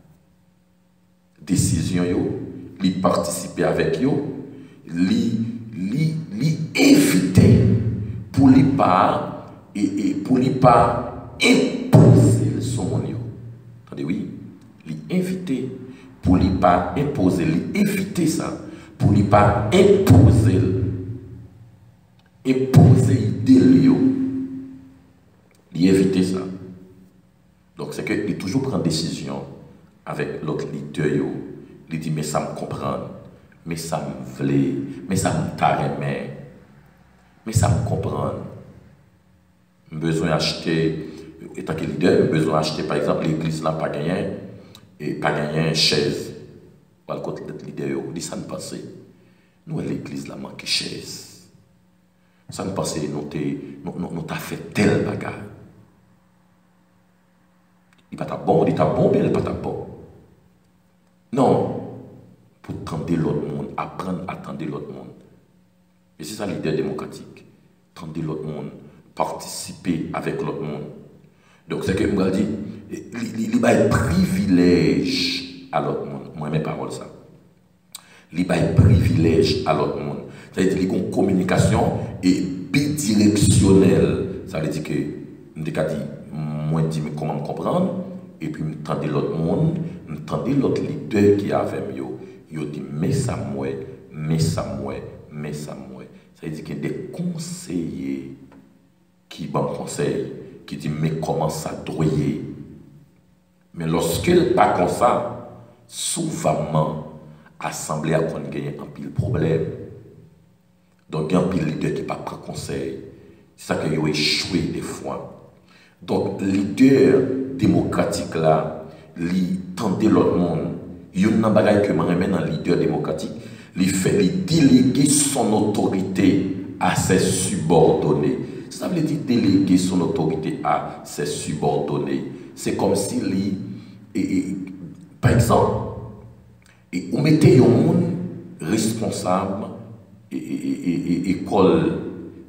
décision yo, li participer avec yo, li li li éviter pour li pas et, et pour ne pas imposer son monde. Attendez, oui, les inviter pour ne pas imposer, les éviter ça, pour ne pas imposer, imposer l'idée, les éviter ça. Donc, c'est qu'il toujours prend décision avec l'autre leader, il dit, mais ça me comprend, mais ça me voulait, mais ça me tarème, mais ça me comprend. Besoin d'acheter, étant que leader, besoin d'acheter par exemple l'église là, pas gagné, et pas gagné une chaise. Par le côté de leader, on dit ça ne passe. Nous, l'église là, manque de chaise. Ça ne passe, nous t'avons fait tel bagarre. Il n'est pas bon, il est bon, mais il n'est pas bon. Non, pour tendre l'autre monde, apprendre à tendre l'autre monde. Et c'est ça le leader démocratique. Tendre l'autre monde. Participer avec l'autre monde. Donc, c'est que je me dis, il y a un privilège à l'autre monde. Moi, mes paroles, ça. Il y a un privilège à l'autre monde. Ça veut dire qu'il y a une communication et bidirectionnelle. Ça veut dire que, je me dis, moi, je dis comment me comprendre, et puis, je me tendais l'autre monde, je me tendais l'autre leader qui est avec moi. Il dit, mais ça, moi, mais ça, moi, mais ça, moi. Ça veut dire qu'il y a des conseillers qui bon conseil, qui dit mais comment ça droyer. Mais lorsqu'il pas comme ça, souvent, l'Assemblée a gagné un pile problème. Donc, il y a un pile leader qui ne pas prendre conseil. C'est ça qu'il a échoué des fois. Donc, leader démocratique là, il tendait l'autre monde. Il y a un bagage que je remets dans le leader démocratique, il fait il déléguer son autorité à ses subordonnés. Ça veut dire déléguer son autorité à ses subordonnés. C'est comme si, li, et, et, par exemple, et, on mettait un monde responsable et, et, et, et, école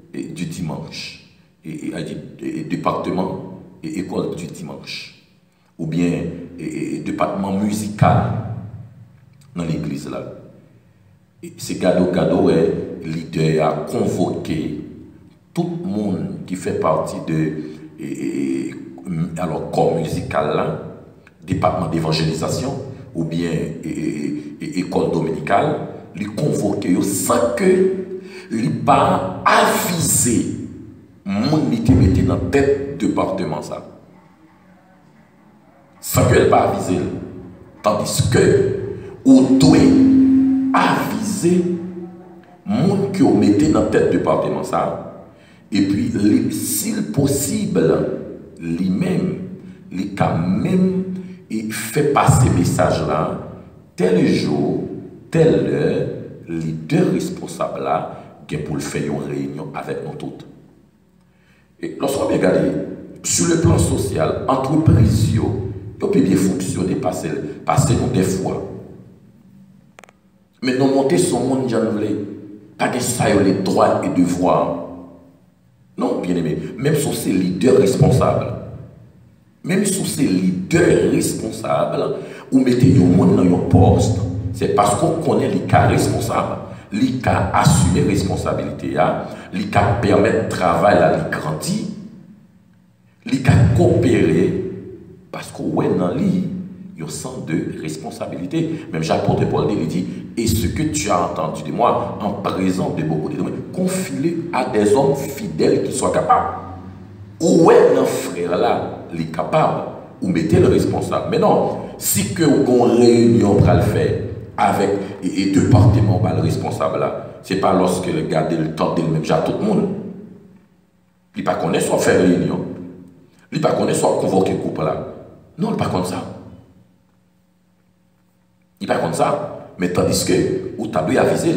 et, du dimanche, et, et, et, et département et école du dimanche, ou bien et, et, département musical dans l'église là. C'est Gado Gado est leader a convoqué tout le monde qui fait partie de et, et, alors corps musical là, département d'évangélisation ou bien et, et, et, école dominicale, les convoquer sans que les pas aviser monde qui mettait dans tête département ça. Sans qu'elle pas aviser. Tandis que ou doit aviser monde qui mettait dans tête département ça. Et puis s'il possible lui-même, lui quand même il fait passer message là tel jour, telle heure, les deux responsables là pour le faire une réunion avec nous toutes. Et lorsqu'on regarde sur le plan social, entreprise, on peut bien fonctionner, passer, passer des fois. Mais nous monter son monde, j'en voulais, pas que ça ait les droits et devoirs. Non, bien aimé, même si c'est leader responsable, même si c'est leader responsable, ou mettez le monde dans un poste, c'est parce qu'on connaît les cas responsables. Li ka assumer responsabilité ya, li ka permettre travail à li grandir, li ka coopérer parce que ouais dans li il y a un sens de responsabilité. Même Jacques-Paul Paul il dit et ce que tu as entendu de moi en présence de beaucoup de témoins, confie-le à des hommes fidèles qui soient capables. Ou est dans frère là, li capable ou mettez le responsable. Mais non, si que vous avez une réunion pour le faire avec et, et département bah, le responsable là, c'est pas lorsque le gars le temps de même à tout le monde. Il pas connaît soit faire réunion. Il pas connaît soit convoquer groupe là. Non, il pas comme ça. Il pas comme ça. Mais tandis que ou t'as dû aviser.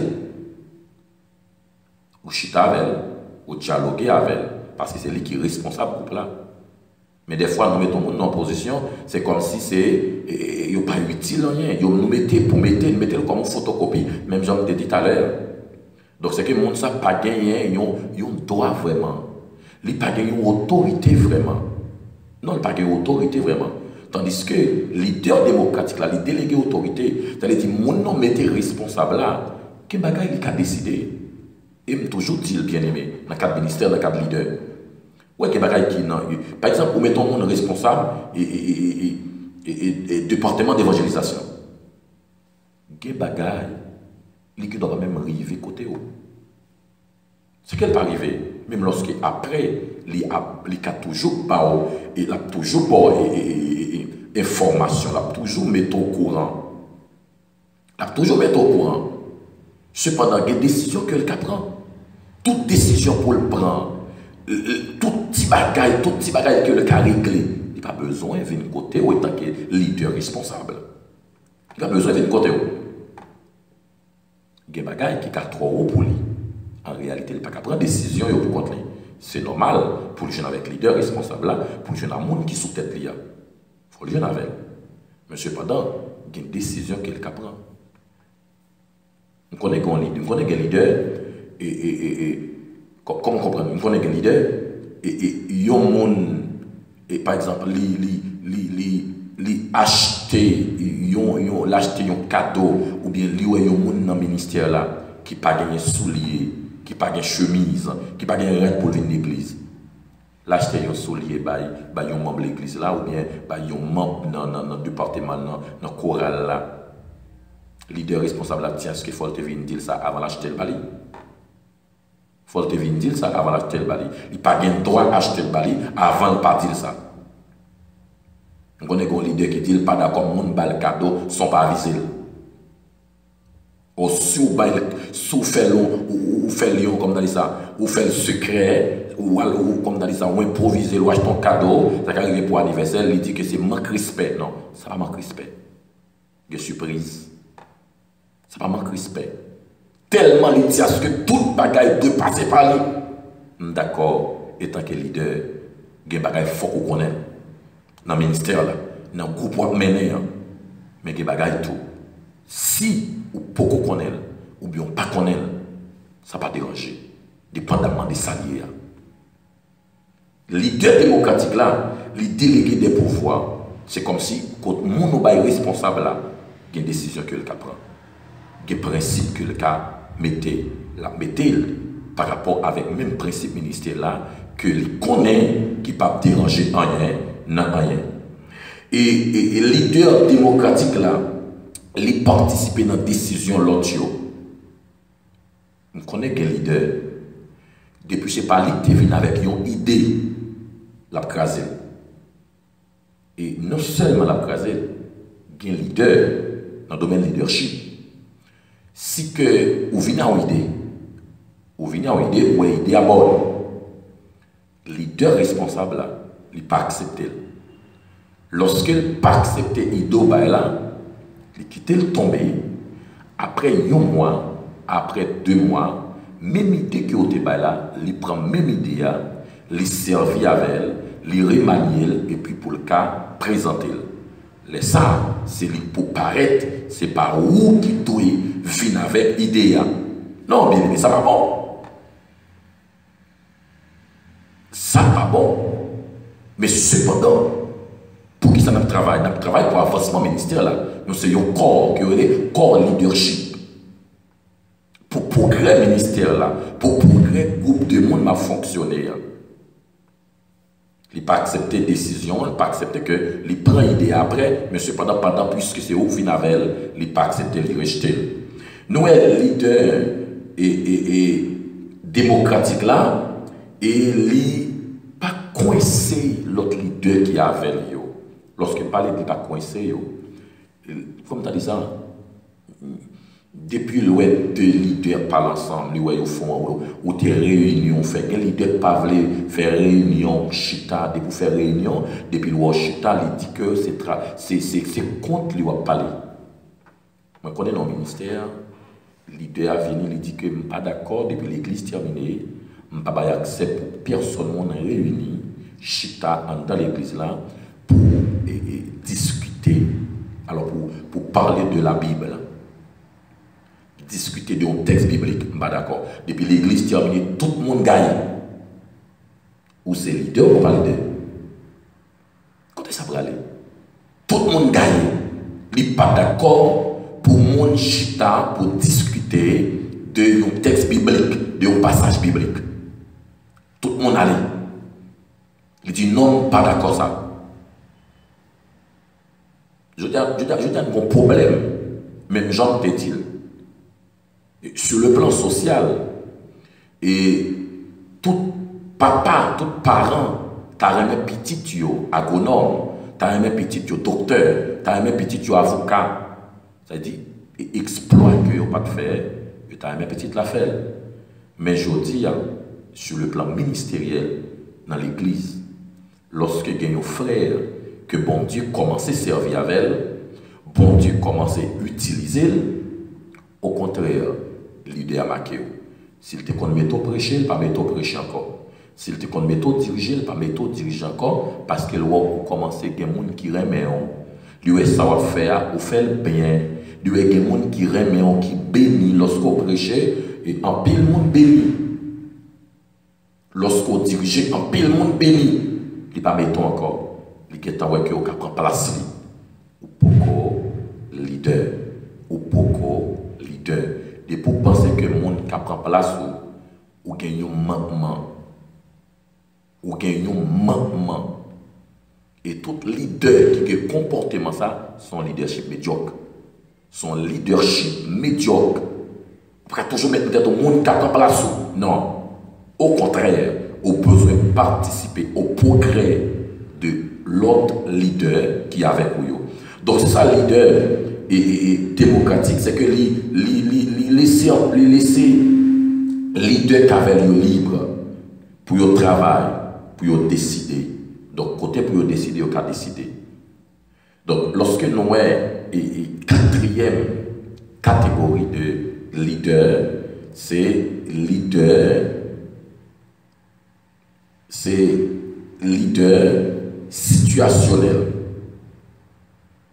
Ou chita avec elle, ou dialoguer avec elle parce que c'est lui qui est responsable groupe là. Mais des fois, nous mettons mon en position, c'est comme si c'est il n'y a pas utile rien. Nous mettons pour mettre, nous mettons comme une photocopie, même j'en ai dit tout à l'heure. Donc c'est que le monde n'a pas gagné, il y a un droit vraiment. Il n'a pas gagné une autorité vraiment. Non, il n'a pas gagné une autorité vraiment. Tandis que le leader démocratique, là, les délégués autorité, c'est-à-dire que mon nom mettez responsable là, que bagaille il a décidé. Et je toujours dit bien aimé, dans le cadre ministère, dans le cadre leader. Ouais, qui qui non. Par exemple, vous mettons mon responsable et, et, et, et, et, et département d'évangélisation. Quel bagaille, il doit même arriver côté haut. C'est qu'elle peut arriver, même lorsque après, il a toujours pas, il a toujours pas information, il a toujours mettre au courant. Il a toujours mettre au courant. Cependant, il y a des décisions qu'elle prend. Toute décision pour le prendre. Tout petit bagaille, tout petit bagaille que le cas réglé, il n'a pas besoin de venir côté ou étant que leader responsable. Il a besoin de venir côté où. Il y a des bagailles qui sont trop haut pour lui. En réalité, il n'a pas qu'à prendre décision pour contre lui. C'est normal pour le jeune avec leader responsable là, pour le jeune monde qui sous tête lui. Il faut le jeune avec. Mais cependant, il y a une décision qu'il a prendre. On connaît un leader, on connaît un leader et, et, et, et comment comprendre? On connaît un leader et il y a un monde, et par exemple, li, li, li, li, li acheter, l'acheter un cadeau, ou bien li y a un monde dans le ministère là, qui n'a pas gagné soulier, qui n'a pas gagné chemise, qui n'a pas gagné rien pour venir à l'église. L'acheter un soulier, bah, bah, un membre de l'église là, ou bien bah, un membre dans le département, dans le choral là. Leader responsable là, tiens, ce qu'il faut te venir dire ça avant d'acheter le bali. Faut te venir dire ça avant d'acheter le bali. Il n'a pas le droit d'acheter le bali avant de partir ça. On connaît un leader qui dit pas d'accord, mon bal cadeau sont pas avisés. Ou si vous faites ou fait lion comme dans ça, ou fait le secret, ou comme dans ça, ou improviser, ou acheter un cadeau, ça va arriver pour l'anniversaire, il dit que c'est manque respect. Non, ça va manque respect. Il y a surprise. Ça va manque respect. Tellement il dit à ce que toute bagaille doit passer par lui. D'accord, étant que leader, il y a des bagailles faut qu'on connaisse. Dans le ministère, dans le groupe où mener, mais il y a des bagailles tout. Si ou beaucoup connaît, ou bien pas connaît, ça va pas déranger. dépendamment des saliers. Leader démocratique là, les délégués des pouvoirs, c'est comme si, quand mon est responsable là, il y a une décision que le cas prend. Il y a un principe que le cas mettait, la mettait par rapport avec le même principe ministère là, que les connaît qui ne peuvent pas déranger rien, non rien. Et, et, et leader démocratique là, les participer dans la décision l'autre. On connaît quel leader. Depuis c'est pas lui qui vient avec une idée, la craser. Et non seulement la craser, il y a un leader dans le domaine leadership. Si que vous venez à une idée, vous venez à une idée ou une idée à bord, le leader responsable là, il n'a pas accepté. Lorsqu'il n'a pas accepté l'idée, il quitte le tomber. Après un mois, après deux mois, même idée que vous avez là, il prend même idée, il servit avec elle, il remanie et puis pour le cas, présenter. Les ça, c'est pour paraître, c'est par où qui doit venir avec l'idée. Non, bien aimé, ça va bon. Ça va bon. Mais cependant, pour qui ça n'a pas travaillé? N'a pas travaillé pour avancement ministère là. Nous c'est un corps qui est corps leadership. Pour progrès ministère là, pour progrès groupe de monde m'a fonctionné. Il n'a pas accepté la décision, il n'a pas accepté que il prend l'idée après, mais cependant, pendant, puisque c'est au final, il n'a pas accepté de rejeter. Nous, le leader et, et, et démocratique là, et il n'a pas coincé l'autre leader qui avait lui. Lorsqu'il parlait, il n'a pas coincé. Comme tu as dit ça, depuis le web, deux leaders parlent ensemble, ils font ou des réunions, fait que les leaders pas faire réunion, chita, pour faire réunion, depuis le chita, il dit que c'est contre lui parler. Je connais dans le ministère, le leader a venu, il dit que je ne suis pas d'accord, depuis l'église terminée, je ne peux pas accepter pour personne réuni, chita dans l'église là, pour et, et, discuter, alors pour, pour parler de la Bible. Discuter de un texte biblique, je ne suis pas d'accord. Depuis l'église terminée, tout le monde gagne. Ou c'est leader ou pas leader? Quand ça va aller? Tout le monde gagne. Il n'est pas d'accord pour mon chita pour discuter de un texte biblique, de un passage biblique. Tout le monde allait. Il dit non, pas d'accord ça. Je dis, je dis, je dis un bon problème, même Jean dit-il. Sur le plan social, et tout papa, tout parent, t'as un petit yo agronome, t'as un petit yo docteur, t'as un petit yo avocat. Ça dit, exploit que yo pas de faire, t'as un petit la faire. Mais je dis, sur le plan ministériel, dans l'église, lorsque il y a un frère que bon Dieu commence à servir avec elle, bon Dieu commence à utiliser, au contraire, l'idée à marquer. S'il te connaît méthode prêcher, il pas méthode prêcher encore. S'il te connaît méthode diriger, il pas méthode diriger encore. Parce que l'on commence à des gens qui remet, lui ça va faire, ou fait bien. Lui est des gens qui remet, qui bénit lorsqu'on prêche, et en pile monde bénit. Lorsqu'on dirige, en pile monde bénit. Il pas méthode encore. Il est en que on prend place. Ou beaucoup leader, ou beaucoup leader. Et pour penser que le monde qui prend place ou gagne un manquement, ou gagne un manquement, et tout leader qui a un comportement ça, son leadership médiocre. Son leadership médiocre. Vous pouvez toujours mettre peut-être au monde qui prend place. Non. Au contraire, au besoin de participer au progrès de l'autre leader qui est avec vous. Donc c'est ça le leader et, et, et démocratique, c'est que les laisser les laisser leader qui avait le libre pour le travail, pour le décider. Donc côté pour le décider, il a décider. Donc lorsque nous avons une quatrième catégorie de leader, c'est leader, c'est leader situationnel.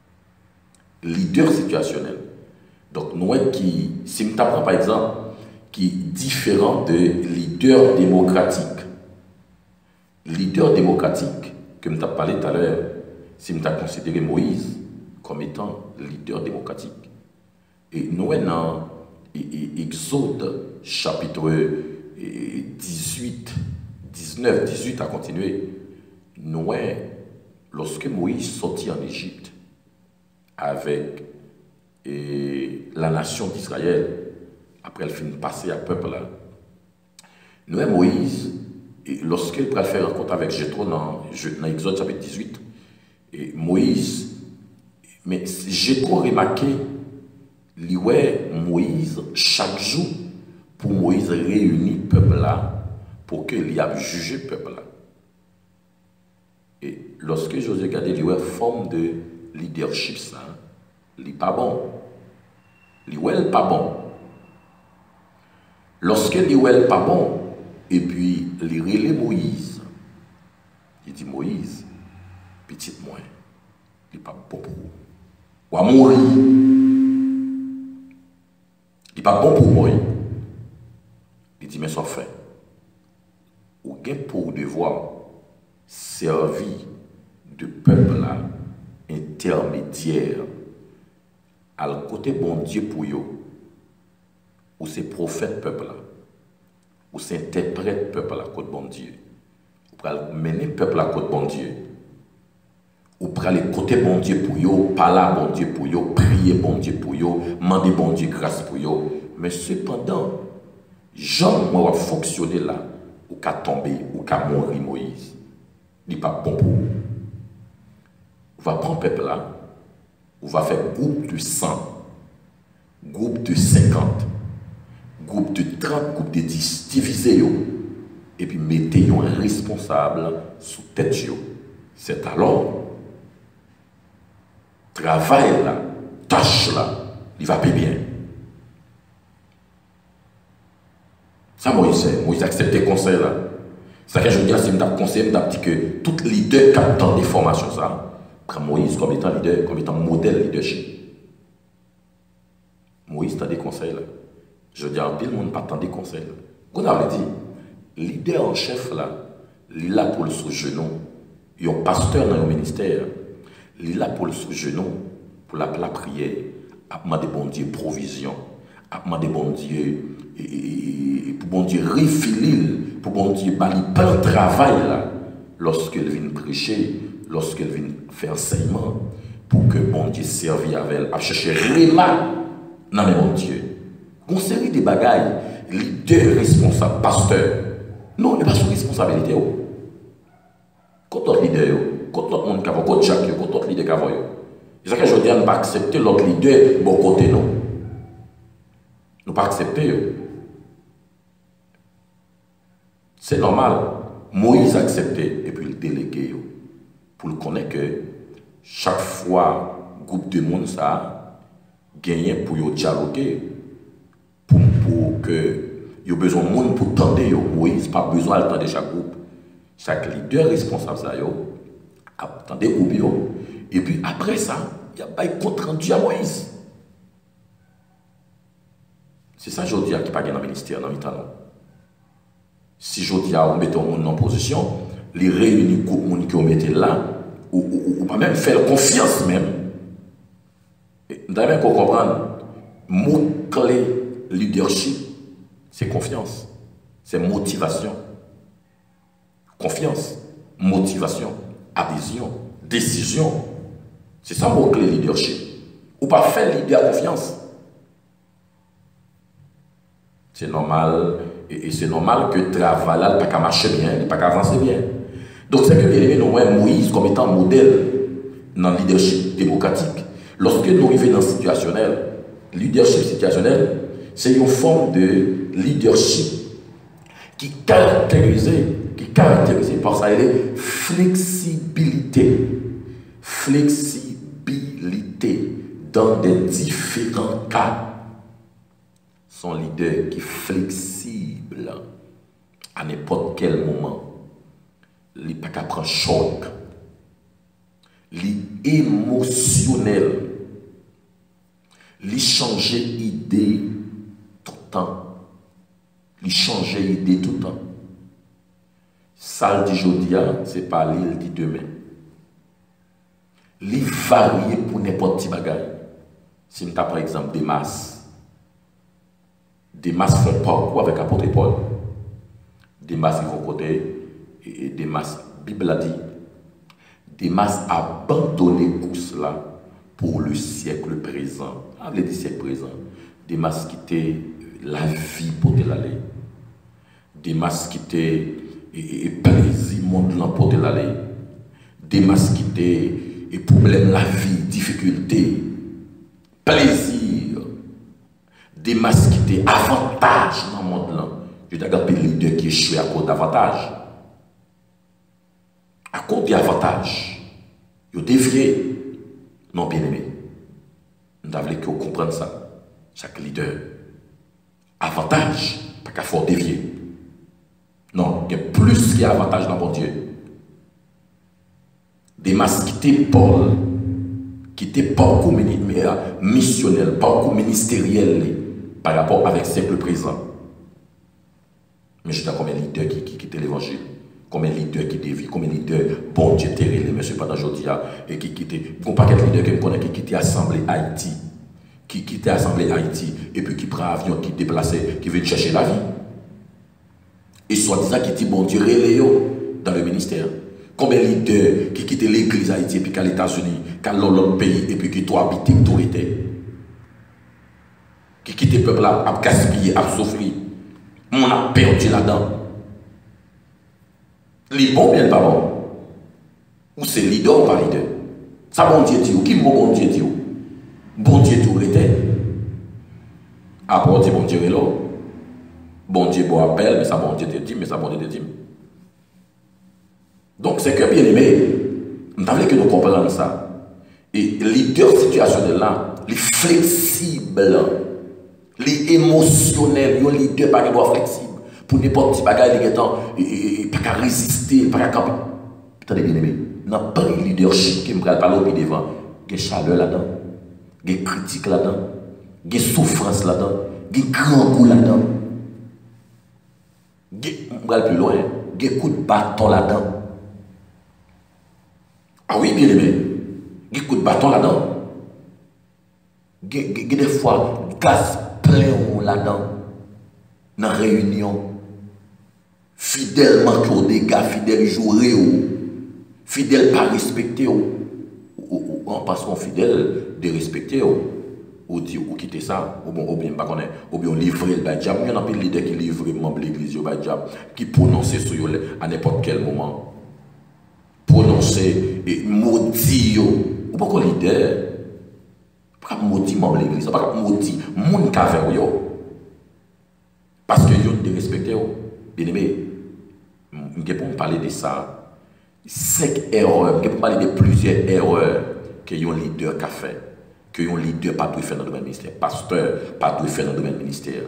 Leader situationnel. Donc, nous, qui, si nous avons par exemple, qui est différent de leader démocratique. Leader démocratique, que je t'ai parlé tout à l'heure, si je considéré Moïse comme étant leader démocratique. Et nous, dans Exode chapitre dix-huit, dix-neuf, dix-huit à continuer, nous, lorsque Moïse sortit en Égypte avec et, la nation d'Israël, après elle finit de passer à peuple là, nous, Moïse, lorsqu'il va faire rencontre avec Jéthro dans, dans Exode chapitre dix-huit, et Moïse, mais Jéthro remarqué, lui, Moïse, chaque jour, pour Moïse réunir le peuple là, pour qu'il y ait jugé le peuple là. Et lorsque Josué regardait, il y a une forme de leadership, ça, il n'est pas bon. Il n'est pas bon. Lorsque il n'est pas bon, et puis il relève Moïse, il dit Moïse, petit moi, il n'est pas bon pour vous. Ou à mourir. Il n'est pas bon pour moi. Il dit, mais sans fin. Ou bien pour devoir servir de peuple là, intermédiaire, à le côté bon Dieu pour eux, ou c'est prophète peuple là, ou c'est interprète peuple là, côté bon Dieu. Ou pour mener peuple à côté bon Dieu. Ou pour aller côté bon Dieu pour eux, parler bon Dieu pour eux, prier bon Dieu pour eux, demander bon Dieu grâce pour eux. Mais cependant, Jean va fonctionner là, ou qu'à tomber, ou qu'à mourir Moïse. Il n'est pas bon pour vous. On va prendre peuple là, on va faire groupe de cent, groupe de cinquante, groupe de trente, groupe de dix, divisez vous et puis mettez un responsable sous tête. C'est alors, travail là, tâche là, il va payer bien. Ça, Moïse, Moïse accepte le conseil là. Ça que je veux dire, c'est que conseil, je dis que tout leader qui a des formations, ça, prend Moïse comme étant leader, comme étant modèle leadership. Moïse t'a des conseils là. Je veux dire, en pile, le monde pas tant des conseils là. Qu'on a dit, leader en chef là, il est là pour le sous-genou. Il y a un pasteur dans le ministère, il est là pour le sous-genou, pour la, la prière, à demander bon Dieu provision, à demander bon Dieu, et, et, et, pour bon Dieu refiler, pour bon Dieu bali plein de travail là, lorsqu'il vient prêcher, lorsqu'il vient faire enseignement, pour que bon Dieu serve avec elle, à chercher vraiment dans le bon Dieu. On série de bagailles, leader responsable, pasteur. Non, il n'est pas sous responsabilité. Quand notre leader, quand notre monde qui a quand Jacques, quand notre leader qui a c'est ça que je dis, ne pas accepter l'autre leader bon côté non. Ne pas accepter. C'est normal. Moïse a accepté et puis le délégué pour le connaître que chaque fois groupe de monde ça gagné pour dialoguer pour, pour que il y a besoin de monde pour tendre Moïse pas besoin de chaque groupe. Chaque leader responsable ça yo attendez groupe yo et puis après ça il y a pas compte rendu à Moïse. C'est ça je dis qui pas dans le ministère dans le temps. Si je dis à on met monde en position, les réunir groupe monde qui on mettait là ou, ou, ou pas même faire confiance même. Vous avez qu'on comprendre mot clé leadership c'est confiance, c'est motivation. Confiance, motivation, adhésion, décision. C'est ça mon clé leadership. Ou pas faire leader confiance. C'est normal, et, et c'est normal que le travail là, il pas marcher bien, il pas avancer bien. Donc c'est que bien nous voyons Moïse comme étant modèle dans le leadership démocratique. Lorsque nous arrivons dans le situationnel, leadership situationnel, c'est une forme de leadership qui caractérise qui est caractérisé par ça, elle est flexibilité. Flexibilité dans des différents cas. Son leader qui est flexible à n'importe quel moment. Il n'est pas qu'à prendre choc. Il est émotionnel. Il change d'idée tout le temps. il changeait d'idée tout le temps. Ça dit aujourd'hui, c'est pas l'île dit demain. Les varier pour n'importe quel bagage. Si nous avons par exemple des masses, des masses font parcours avec l'apôtre Paul, des masses qui vont côté, et des masses, Bible a dit, des masses abandonnées course là pour le siècle présent. Avec le siècle présent, des masses qui étaient la vie pour l'aller, des masses qui étaient et plaisir monde pour l'aller, des masses qui étaient et problème la vie, difficulté, plaisir, des masses qui étaient avantage dans le monde là. Je regarde les leaders qui échouent à cause d'avantage. À cause d'avantage, ils ont dévié. Non, bien aimé. Nous devons que vous compreniez ça. Chaque leader. Avantage, pas qu'à faut dévier. Non, il y a plus qu'il y a avantage dans mon Dieu. Des masses qui étaient Paul, qui étaient parcours missionnel, parcours ministériel par rapport avec le siècle présent. Mais je dis combien de leaders qui quittent l'évangile, combien de leaders qui dévient, combien de leaders, bon Dieu terrible, monsieur pendant aujourd'hui, et qui quittent, il n'y a pas de leaders qui me connaissent, qui quittent l'Assemblée Haïti, qui quittent l'Assemblée Haïti, et puis qui prend avion, qui déplace, qui veut chercher la vie. Et soi-disant qui dit bon Dieu reléo dans le ministère. Combien de leaders qui quittent l'église Haïti et puis qu'à les États-Unis, qu'à l'autre pays et puis qui doivent habiter autorité. Qui quittent le peuple à gaspiller, à souffrir. On a perdu là-dedans. Les bons bien pas bon. Ou c'est leader ou pas leader. Ça bon Dieu dit ou qui m'a bon Dieu dit ou. Bon Dieu tout était. Après on dit bon Dieu est là. Bon Dieu bon appel, mais ça bon Dieu te dit, mais ça bon Dieu te dit. Donc c'est que bien aimé, nous avons que nous comprenions ça. Et leader situationnel là, les flexibles, les émotionnels, les leaders pas doivent flexibles. Pour n'importe qui bagage, les gens pas qu'à résister, pas qu'à camper. Attendez bien aimé, n'a pas de leadership qui me parle pas l'opinion devant. Il y a chaleur là-dedans, il y a critique là-dedans, il y a souffrance là-dedans, il y a grand goût là-dedans. On va plus loin, il y a coup de bâton là-dedans. Ah oui, bien aimé, il y a coup de bâton là-dedans. Il y a des fois, gaz plein là-dedans, dans la réunion. Fidèlement qui ont des gars, fidèles jouer, fidèles pas respecter, en passant fidèle de respecter, ou dire ou quitter ça, ou bien ou bien ou bien livrer le badjab. Il y a un peu de leader qui livre membre de l'église au badjab, qui prononce sur à n'importe quel moment. Prononcer et maudire. Ou pas qu'on leader. Pas maudire membre de l'église, pas maudire moun ka fait yo. Parce que yo de respecter yo. Bien aimé, je vais parler de ça. Cinq erreurs, je vais parler de plusieurs erreurs que un leader a fait. Que un leader pas doit faire dans le domaine ministère, pasteur pas doit faire dans le domaine ministère.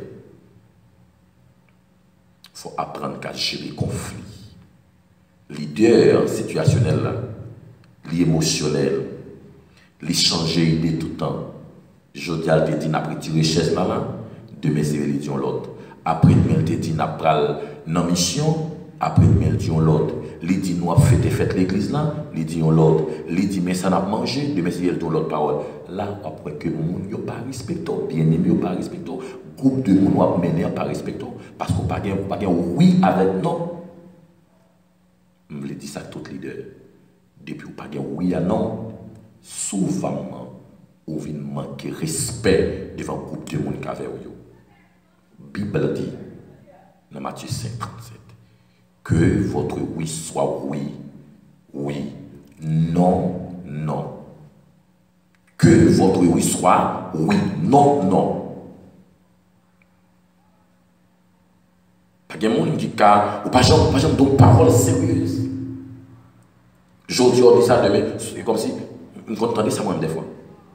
Il faut apprendre à gérer le conflit. Leader situationnel, l'émotionnel, les changer d'idée tout le temps. Je dis à te dit, n'a pris richesse là, demain c'est religion l'autre. Après demain te dit, n'a pris non mission, après demain dit l'autre. Il dit nous avons fait des fêtes l'église là, il dit l'autre. Il dit mais ça n'a pas mangé, demain c'est l'autre parole. Là après que moun yo pas respecté, bien aimé yo pas respecté, groupe de moun wa mené pas respecté parce qu'on pas gain pas gain oui avec non. Je le dis ça à tout leader. Depuis ou pas gain oui à non, souvent ou vient manquer respect devant groupe de moun ka avec yo. Bible dit dans Matthieu cinq trente-sept que votre oui soit oui, oui, non, non. Que votre oui soit oui, non, non. Pas de monde qui a, ou pas jamais, pas jamais de parole sérieuse. Aujourd'hui, on dit ça demain, c'est comme si, on entendait ça moi-même des fois.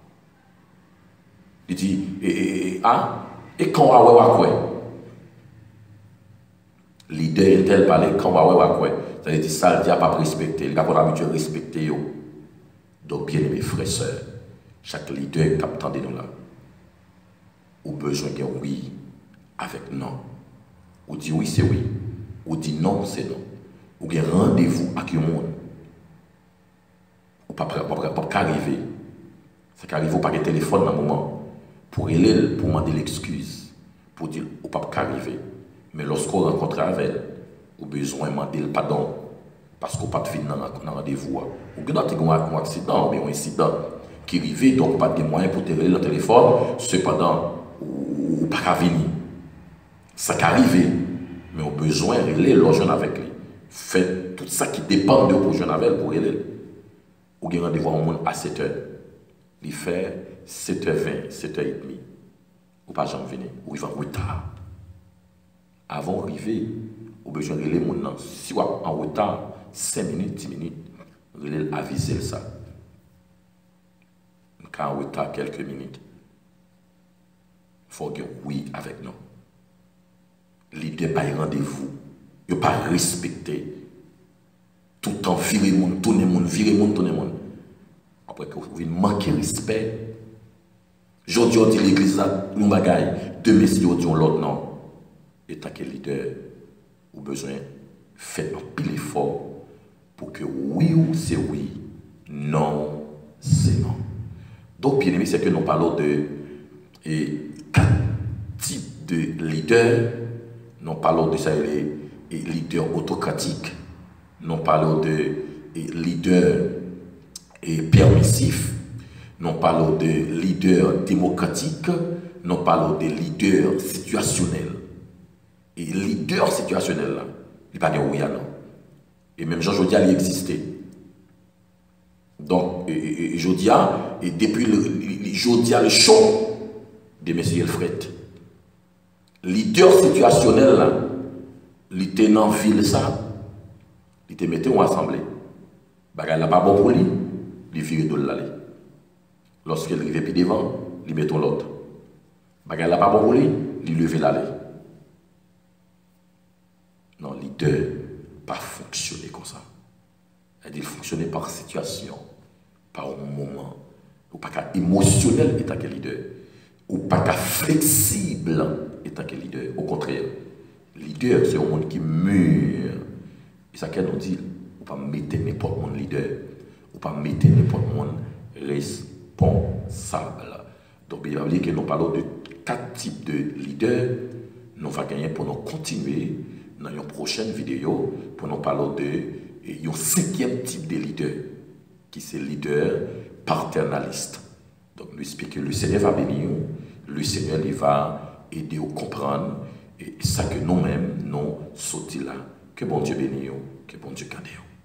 Il dit, et, et, ah, et quand on va voir leader tel parler quand on va voir quoi ça veut dire ça il a pas respecté il a pas habitué à respecter donc bien mes frères sœurs chaque leader qui attendez nous là au besoin de oui avec non Ou dit oui, c'est oui. Ou dit non, c'est non. Ou bien rendez-vous avec le monde. Ou pas pas arriver. Ça qu'arrive ou pas de téléphone dans le moment pour elle pour demander l'excuse pour dire ou pas arriver. Mais lorsqu'on rencontre avec elle, ou besoin de demander le pardon parce qu'on pas de fin dans le rendez-vous. Ou bien dans un accident ou bien un incident qui arrive donc pas de moyens pour te relayer le téléphone, cependant ou pas venir. Ça qu'arrive, mais on a besoin de relayer l'argent avec lui. Faites tout ça qui dépend de vous pour avec elle pour elle. Ou bien rendez-vous au monde à sept heures. Il fait sept heures vingt, sept heures trente. Ou pas jamais venir, ou il va en retard. Avant d'arriver, on a besoin de relayer mon nom. Si on est en retard, cinq minutes, dix minutes, relayer aviser ça. Quand on est en retard quelques minutes, il faut dire oui avec nous. L'idée pas rendez-vous, il ne pas respecter. Tout le temps, virer le monde, tourner le monde, virer le monde, tourner le monde. Après que vous manquez de respect. Aujourd'hui, on dit l'église là, nous bagaille. Demain, si on dit l'autre, non. Et tant que leader, vous avez besoin de faire un pile effort pour que oui ou c'est oui, non, c'est non. Donc, bien aimé, c'est que nous parlons de et, quatre types de leaders. Nous parlons de ça, les, les leaders autocratiques. Nous parlons de et, leaders et permissifs. Nous parlons de leaders démocratiques. Nous parlons de leaders situationnels. Et leader situationnel, là, il n'y a pas de oui à non. Et même Jean Jodia, il existait. Donc, et, et, et Jodia, et depuis le, le Jodia, le show de M. Elfred. Leader situationnel, là, il était dans la ville, ça, il était mis en assemblée. Il n'a pas bon pour lui, il vire de l'aller. Lorsqu'il arrive plus devant, il met l'autre. Il n'a pas bon pour lui, il lève l'aller. Non, leader pas fonctionner comme ça. Il fonctionner par situation, par un moment. Ou pas émotionnel étant que leader. Ou pas flexible étant que leader. Au contraire, leader c'est un monde qui mûr. Et ça qu'elle nous dit, ou pas mettre n'importe monde leader. Ou pas mettre n'importe monde responsable. Donc il y a que nous parlons de quatre types de leaders. Nous allons gagner pour nous continuer dans une prochaine vidéo pour nous parler de un cinquième type de leader qui c'est le leader paternaliste. Donc nous expliquons que le Seigneur va bénir, le Seigneur il va aider à comprendre et ça que nous-mêmes nous sortis là. Que bon Dieu bénisse, que bon Dieu garde.